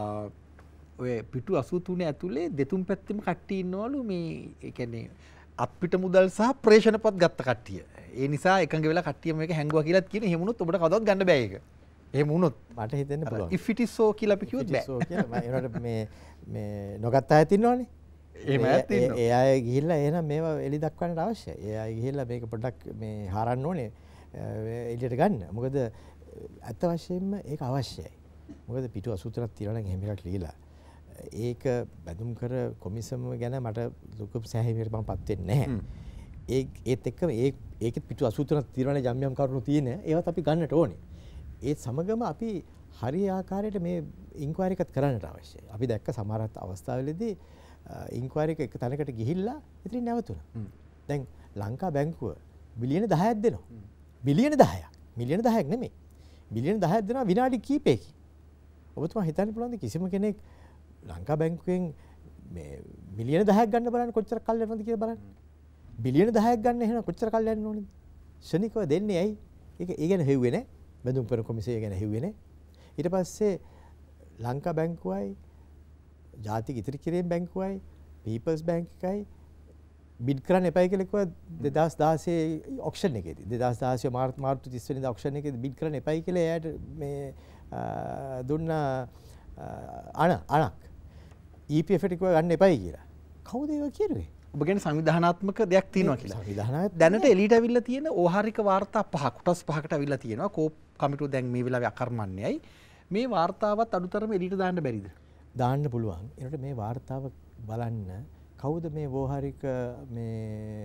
Speaker 1: ඔය පිටු 83 ඇතුලේ දෙතුන් පැත්තෙම කට්ටිය ඉන්නවලු මේ ඒ කියන්නේ අපිට මුදල් සහ ප්‍රේෂණපත් ගත්ත කට්ටිය. ඒ නිසා එකඟ වෙලා කට්ටිය මේක හැංගුවා කියලාත් කියන එහෙම වුණොත් ඔබට කවදාවත් ගන්න බෑ ඒක. එහෙම වුණොත්
Speaker 2: මට හිතෙන්න පුළුවන්.
Speaker 1: if it is so කියලා අපි කිව්වොත් බෑ.
Speaker 2: so කියලා ඒනට මේ නොගත්ත අයත් ඉන්නවනේ.
Speaker 1: එහෙම අයත් ඉන්නවා.
Speaker 2: ඒ අය ගිහිල්ලා එහෙනම් මේවා එලි දක්වන්නට අවශ්‍යයි. ඒ අය ගිහිල්ලා මේක පොඩ්ඩක් මේ හරන්න ඕනේ එළියට ගන්න. මොකද අත් වශයෙන්ම ඒක අවශ්‍යයි. මොකද පිටු 83ක් තියනවා නම් එහෙම එකක් ලියලා ඒක බැඳුම් කර කොමිසම ගැන මට ලොකු සෑහීමකට මමපත් වෙන්නේ නැහැ. ඒත් එක්කම ඒකෙත් පිටු 83ක් තියනවනේ යම් කරුණු තියෙන ඒවත් අපි ගන්නට ඕනේ. ඒත් සමගම අපි හරි ආකාරයට මේ ඉන්ක්වයරි එකත් කරන්නට අවශ්‍යයි. අපි දැක්ක සමහර අවස්ථාවලදී ඉන්ක්වයරි එක තැනකට ගිහිල්ලා ඉතින් නැවතුණා. දැන් ලංකා බැංකුව බිලියන 10ක් දෙනවා. බිලියන 10ක්. මිලියන 10ක් නෙමෙයි. බිලියන 10ක් දෙනවා විනාඩි කිහිපයකින්. ඔබතුමා හිතන්න පුළුවන්ද කිසිම කෙනෙක් ලංකා බැංකුවෙන් මේ මිලියන 10ක් ගන්න බලන්න කොච්චර කල් යනවද කියලා බලන්න. බිලියන 10ක් ගන්න එහෙනම් කොච්චර කල් යන්න ඕනද? ශනිකව දෙන්නේ ඇයි? ඒක ඒ ගැන හෙව්වේ නැහැ. බැඳුම් කර කොමිසය ගැන හෙව්වේ නැහැ. ඊට පස්සේ ලංකා බැංකුවයි ජාතික ඉතිරි කිරීම බැංකුවයි පීපල්ස් බැංක් එකයි බිඩ් කරන්න එපයි කියලා කිව්වා 2016 ඔක්ෂන් එකේදී 2016 මාර්තු 30 වෙනිදා ඔක්ෂන් එකේදී බිඩ් කරන්න එපයි කියලා එයාට මේ දුන්න අණක් EPF එකට කිව්වා ගන්න එපයි කියලා. කවුද ඒක කියන්නේ?
Speaker 1: ඔබ කියන්නේ සංවිධානාත්මක දෙයක් තියෙනවා කියලා.
Speaker 2: සංවිධානාත්මක
Speaker 1: දැනට එළියට අවිල්ලා තියෙන ඕහාරික වාර්තා 5 කොටස් 5කට අවිල්ලා තියෙනවා. කෝප් කමිටුව දැන් මේ වෙලාවේ අකර්මණ්‍යයි. මේ වාර්තාවත් අඩුතරම එළියට දාන්න බැරිද?
Speaker 2: දාන්න පුළුවන්. ඒකට මේ වාර්තාව බලන්න කවුද මේ වෝහාරික මේ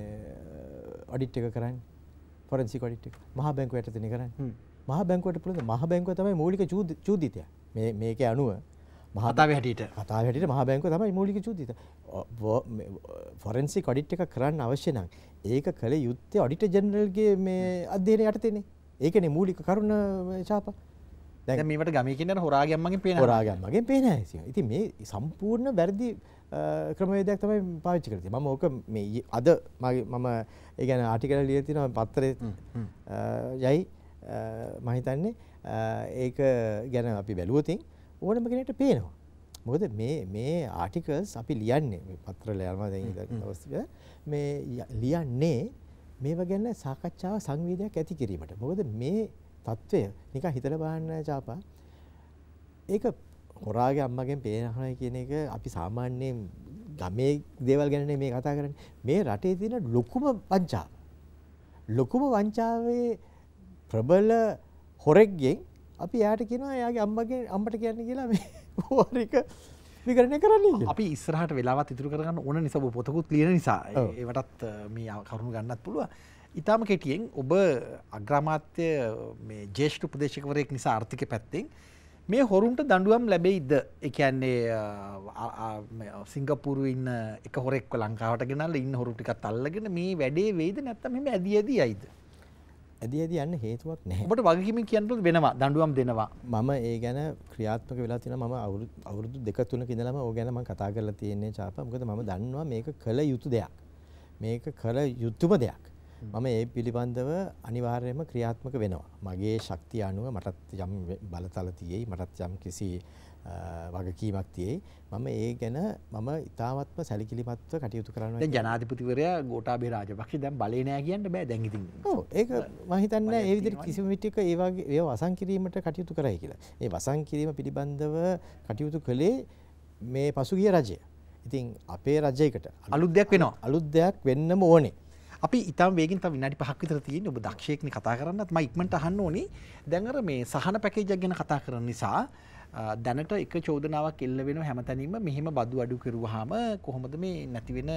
Speaker 2: ඔඩිට් එක කරන්නේ? ෆොරෙන්සික් ඔඩිට් එක. මහා බැංකුව යටතේනේ කරන්නේ. මහා බැංකුවට පුළුවන්. මහා බැංකුව තමයි මූලික චූදිතයා. මේකේ අනුව
Speaker 1: කතාවේ හැටියට
Speaker 2: මහා බැංකුව තමයි මූලික චූදිත. ෆොරෙන්සික් ඔඩිට් එක කරන්න අවශ්‍ය නම් ඒක කළ යුත්තේ ඔඩිටර් ජෙනරල්ගේ මේ අධ්‍යයනය යටතේනේ. ඒකනේ මූලික කරුණ ඡාපා.
Speaker 1: දැන් මේවට ගමේ කියන හොරාගේ අම්මගෙන් පේනවා.
Speaker 2: හොරාගේ අම්මගෙන් පේනවා ඉතින්. ඉතින් මේ සම්පූර්ණ වැරදි ක්‍රමවේදයක් තමයි පාවිච්චි කරලා තියෙන්නේ. මම ඕක මේ අද මම ඒ කියන්නේ ආටිකල් ලියලා තියෙනවා පත්තරේ යයි මම හිතන්නේ ඒක ගැන අපි බැලුවොත් ඕනම කෙනෙක්ට පේනවා. මොකද මේ ආටිකල්ස් අපි ලියන්නේ මේ පත්‍රවල යනවා දැන් මේ ලියන්නේ මේවා ගැන සාකච්ඡාව සංවේදයක් ඇති කිරීමට. මොකද මේ තත්වය නිකන් හිතලා බලන්න ඡාපා. ඒක හොරාගේ අම්මගෙන් පේනහයි කියන එක අපි සාමාන්‍යයෙන් ගමේ දේවල් ගැන මේ කතා කරන්නේ. මේ රටේ තියෙන ලොකුම වංචාව. ලොකුම වංචාවේ ප්‍රබල හොරෙක්ගෙන් අපි එයාට කියනවා එයාගේ අම්මට කියන්නේ කියලා මේ හොරික විකරණය කරන්නේ කියලා.
Speaker 1: අපි ඉස්සරහට වෙලාවත් ඉතුරු කරගන්න ඕන නිසා ඔබ පොතකුත් ලියන නිසා ඒවටත් මේ කරුණු ගන්නත් පුළුවන්. ඊටාම කෙටියෙන් ඔබ අග්‍රාමාත්‍ය මේ ජ්‍යෙෂ්ඨ උපදේශකවරයෙක් නිසා ආර්ථික පැත්තෙන් මේ හොරුන්ට දඬුවම් ලැබෙයිද? ඒ කියන්නේ සිංගප්පූරුවේ ඉන්න එක හොරෙක්ව ලංකාවට ගෙනල්ලා ඉන්න හොරු ටිකත් අල්ලගෙන මේ වැඩේ වෙයිද නැත්නම් මෙහෙම ඇදී යයිද?
Speaker 2: ඇදී යන්න හේතුවක් නැහැ.
Speaker 1: ඔබට වගකීමෙන් කියන්න පුළුවන් වෙනවා දඬුවම් දෙනවා.
Speaker 2: මම ඒ ගැන ක්‍රියාත්මක වෙලා තියෙනවා. මම අවුරුදු 2-3ක ඉඳලම ඕක ගැන මම කතා කරලා තියෙන්නේ ඡාපා. මොකද මම දන්නවා මේක කළ යුතු දෙයක්. මේක කළ යුතුම දෙයක්. මම ඒ පිළිබඳව අනිවාර්යයෙන්ම ක්‍රියාත්මක වෙනවා. මගේ ශක්තිය අනුව මටත් යම් බලතල තියෙයි, මටත් යම් කිසි වගකීමක් තියෙයි. මම ඒ ගැන මම ඉතාමත්ම සැලකිලිමත්ව කටයුතු කරනවා.
Speaker 1: දැන් ජනාධිපතිවරයා ගෝඨාභය රාජපක්ෂ දැන් බලේ නෑ කියන්න බෑ දැන් ඉතින්.
Speaker 2: ඔව් ඒක මම හිතන්නේ ඒ විදිහට කිසිම විටක ඒ වගේ ඒව වසන් කිරීමට කටයුතු කරයි කියලා. ඒ වසන් කිරීම පිළිබඳව කටයුතු කළේ මේ පසුගිය රජය. ඉතින් අපේ රජයකට
Speaker 1: අලුත් දෙයක් වෙනවා.
Speaker 2: අලුත් දෙයක් වෙන්නම ඕනේ.
Speaker 1: අපි ඉතාම වේගෙන් තව විනාඩි 5ක් විතර තියෙන්නේ. ඔබ දක්ෂයෙක්නේ කතා කරන්නත්. මම ඉක්මනට අහන්න ඕනි. දැන් අර මේ සහන පැකේජ් එක ගැන කතා කරන නිසා දැනට එක චෝදනාවක් එල්ල වෙනවා හැමතැනින්ම මෙහෙම බදු අඩු කරුවාම කොහොමද මේ නැති වෙන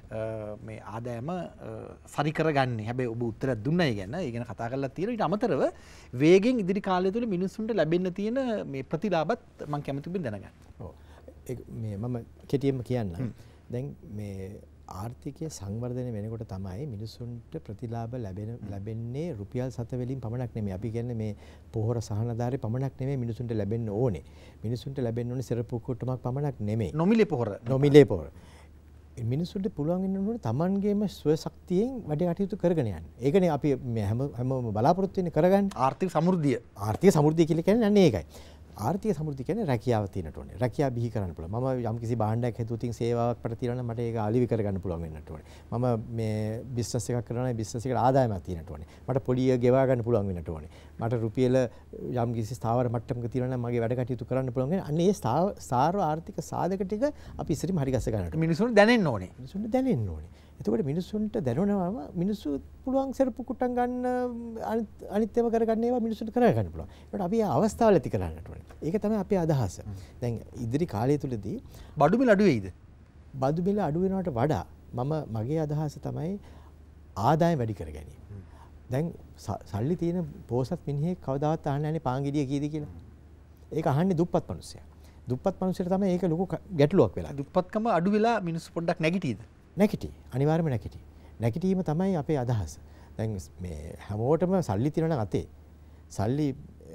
Speaker 1: මේ ආදායම සරි කරගන්නේ. හැබැයි ඔබ උත්තරයක් දුන්නා ඒ ගැන කතා කරලා තියෙනවා. ඊට අමතරව වේගෙන් ඉදිරි කාලය තුළ මිනිස්සුන්ට ලැබෙන්න තියෙන මේ ප්‍රතිලාභත් මම කැමති වෙන දැනගන්න.
Speaker 2: ඔව්. මේ මම කෙටියෙන්ම කියන්නම්. දැන් මේ ආර්ථිකය සංවර්ධනය වෙනකොට තමයි මිනිසුන්ට ප්‍රතිලාභ ලැබෙන්නේ රුපියල් 7 වලින් පමණක් නෙමෙයි. අපි කියන්නේ මේ පොහොර සහනදාරේ පමණක් නෙමෙයි මිනිසුන්ට ලැබෙන්න ඕනේ. මිනිසුන්ට ලැබෙන්න ඕනේ සිරපු කුට්ටමක් පමණක් නෙමෙයි.
Speaker 1: නොමිලේ පොහොර. මිනිසුන්ට පුළුවන් වෙන්න ඕනේ තමන්ගේම ස්ව ශක්තියෙන් වැඩ කටයුතු කරගෙන යන්න. ඒකනේ අපි හැමෝම බලාපොරොත්තු වෙන්නේ කරගන්න. ආර්ථික සමෘද්ධිය.
Speaker 2: ආර්ථික සමෘද්ධිය කියලා කියන්නේ අන්න ඒකයි. ආර්ථික සමෘද්ධිය කියන්නේ රැකියාව තියෙනට ඕනේ. රැකියාව බිහි කරන්න පුළුවන්. මම යම් කිසි භාණ්ඩයක් හදුවොත් සේවාවක් මට තියෙනවා නම් මට ඒක අලිවි කරගන්න පුළුවන් වෙන්නට ඕනේ. මම මේ බිස්නස් එකක් කරනවා නම් බිස්නස් එකට ආදායමක් තියෙනට ඕනේ. මට පොලිය ගෙවා ගන්න පුළුවන් වෙන්නට ඕනේ. මට රුපියල යම් කිසි ස්ථාවර මට්ටමක තියෙනවා නම් මගේ වැඩ කටයුතු කරන්න පුළුවන් වෙන. අන්න ඒ සාර්ව ආර්ථික සාධක ටික අපි ඉස්සරින් හරි ගස්ස ගන්නට.
Speaker 1: මිනිසුන්ට දැනෙන්න ඕනේ.
Speaker 2: මිනිසුන්ට දැනෙන්න ඕනේ. එතකොට මිනිසුන්ට දැනුණාම මිනිස්සු පුළුවන් සරපු කුට්ටම් ගන්න අනිත් ඒවා කරගන්න ඒවා මිනිසුන්ට කරගන්න පුළුවන්. ඒකට අපි අවස්ථාවල් ඇති කරගන්නට ඕනේ. ඒක තමයි අපේ අදහස. දැන් ඉදිරි කාලය තුලදී
Speaker 1: බඩු මිල අඩු වෙයිද?
Speaker 2: බඩු මිල අඩු වෙනවට වඩා මගේ අදහස තමයි ආදායම වැඩි කර ගැනීම. දැන් සල්ලි තියෙන පෝසත් මිනිහෙක් කවදාවත් අහන්නේ නැහැ පාන් ගෙඩිය කීයද කියලා. ඒක අහන්නේ දුප්පත් මිනිස්සයා. දුප්පත් මිනිස්සුන්ට තමයි ඒක ලොකු ගැටලුවක් වෙලා.
Speaker 1: දුප්පත්කම අඩු වෙලා මිනිස්සු පොඩ්ඩක් නැගිටීද?
Speaker 2: නැගිටි. අනිවාර්යයෙන්ම නැගිටි. නැගිටීම තමයි අපේ අදහස. දැන් මේ හැමෝටම සල්ලි තියෙනවා නම් අතේ. සල්ලි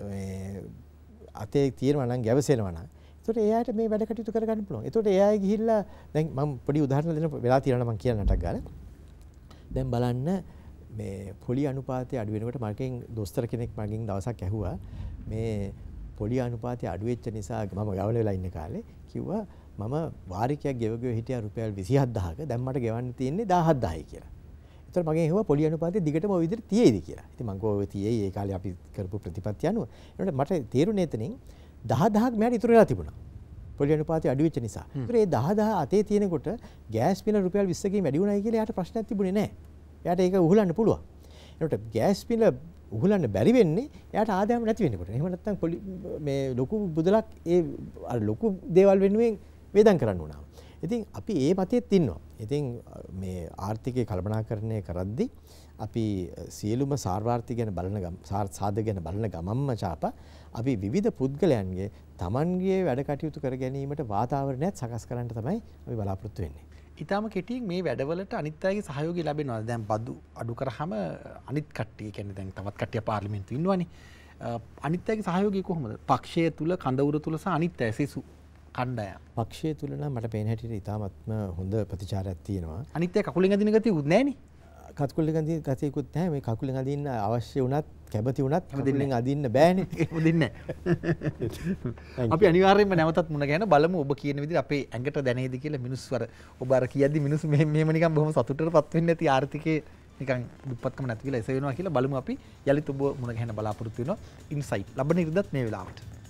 Speaker 2: අතේ තියෙනවා නම් ගැවසෙනවා නම්. ඒකට එයාට මේ වැඩ කටයුතු කරගන්න පුළුවන්. ඒකට එයා ගිහිල්ලා දැන් මම පොඩි උදාහරණ දෙන්න වෙලා තියෙනවා මම කියන්නටක් ගාලා. දැන් බලන්න මේ පොලි අනුපාතය අඩු වෙනකොට මගෙන් දොස්තර කෙනෙක් මගෙන් දවසක් ඇහුවා මේ පොලි අනුපාතය අඩු වෙච්ච නිසා මම ගවල වෙලා ඉන්න කාලේ කිව්වා මම වාරිකයක් ගෙවගෙන හිටියා රුපියල් 27000ක දැන් මට ගෙවන්න තියෙන්නේ 17000යි කියලා. ඒතර මගෙන් ඇහුවා පොලි අනුපාතය දිගටම ওই විදිහට තියෙයිද කියලා. ඉතින් මම කිව්වා ඔය තියෙයි ඒ කාලේ අපි කරපු ප්‍රතිපත්ති අනුව. ඒකට මට තේරුනේ එතනින් 10000ක් මට ඉතුරු වෙලා තිබුණා. පොලි අනුපාතය අඩු වෙච්ච නිසා. ඒ 10 අතේ තියෙනකොට ගෑස් පින රුපියල් 20කින් වැඩි වුණයි කියලා එයාට ප්‍රශ්නයක් තිබුණේ නැහැ. එයාට ඒක උහුලන්න පුළුවන්. ඒකට ගෑස් පින උහුලන්න බැරි වෙන්නේ එයාට ආදායම නැති වෙනකොට. එහෙම නැත්නම් මේ ලොකු බුදලක් ඒ අර ලොකු දේවල් වෙනුවෙන් වේදම් කරන්න උනා. ඉතින් අපි ඒ මතෙත් ඉන්නවා. ඉතින් මේ ආර්ථිකය කළමනාකරණය කරද්දී අපි සියලුම සාර්වාර්ථි ගැන බලන සාධක ගැන බලන ගමම්ම චාප අපි විවිධ පුද්ගලයන්ගේ තමන්ගේ වැඩ කටයුතු කර ගැනීමට වාතාවරණයක් සකස් කරන්න තමයි අපි බලාපොරොත්තු වෙන්නේ.
Speaker 1: ඊටාම කෙටියෙන් මේ වැඩවලට අනිත් අයගේ සහයෝගය ලැබෙනවා. දැන් බදු අඩු කරාම අනිත් කට්ටිය කියන්නේ දැන් තවත් කට්ටිය පාර්ලිමේන්තුවේ ඉන්නවනේ. අනිත් අයගේ සහයෝගය කොහොමද? පක්ෂය තුල, කඳවුර තුල සහ අනිත් අය සිසු කණ්ඩායම්.
Speaker 2: පක්ෂය තුල නම් මට පේන හැටියට ඉතාමත්ම හොඳ ප්‍රතිචාරයක් තියෙනවා.
Speaker 1: අනිත් අය කකුලෙන් අදින ගතියකුත් නැහැනේ.
Speaker 2: කකුලෙන් අදින ගතියකුත් නැහැ. මේ කකුලෙන් අදින්න අවශ්‍ය වුණත් කැමති වුණත් කකුලෙන් අදින්න බෑනේ.
Speaker 1: ඒක දෙන්නේ නැහැ. අපි අනිවාර්යයෙන්ම නැවතත් මුණ ගැහෙන බලමු ඔබ කියන විදිහට අපේ ඇඟට දැනේද කියලා මිනිස්සු අර ඔබ අර කියද්දි මිනිස්සු මෙහෙම නිකන් බොහොම සතුටටපත් වෙන්නේ නැති ආර්ථිකේ නිකන් දුප්පත්කම නැති කියලා එසේ වෙනවා කියලා බලමු අපි යලිත් ඔබ මුණ ගැහෙන බලාපොරොත්තු වෙනවා ඉන්සයිට් ලබන ඉරිදත් මේ වෙලාවට.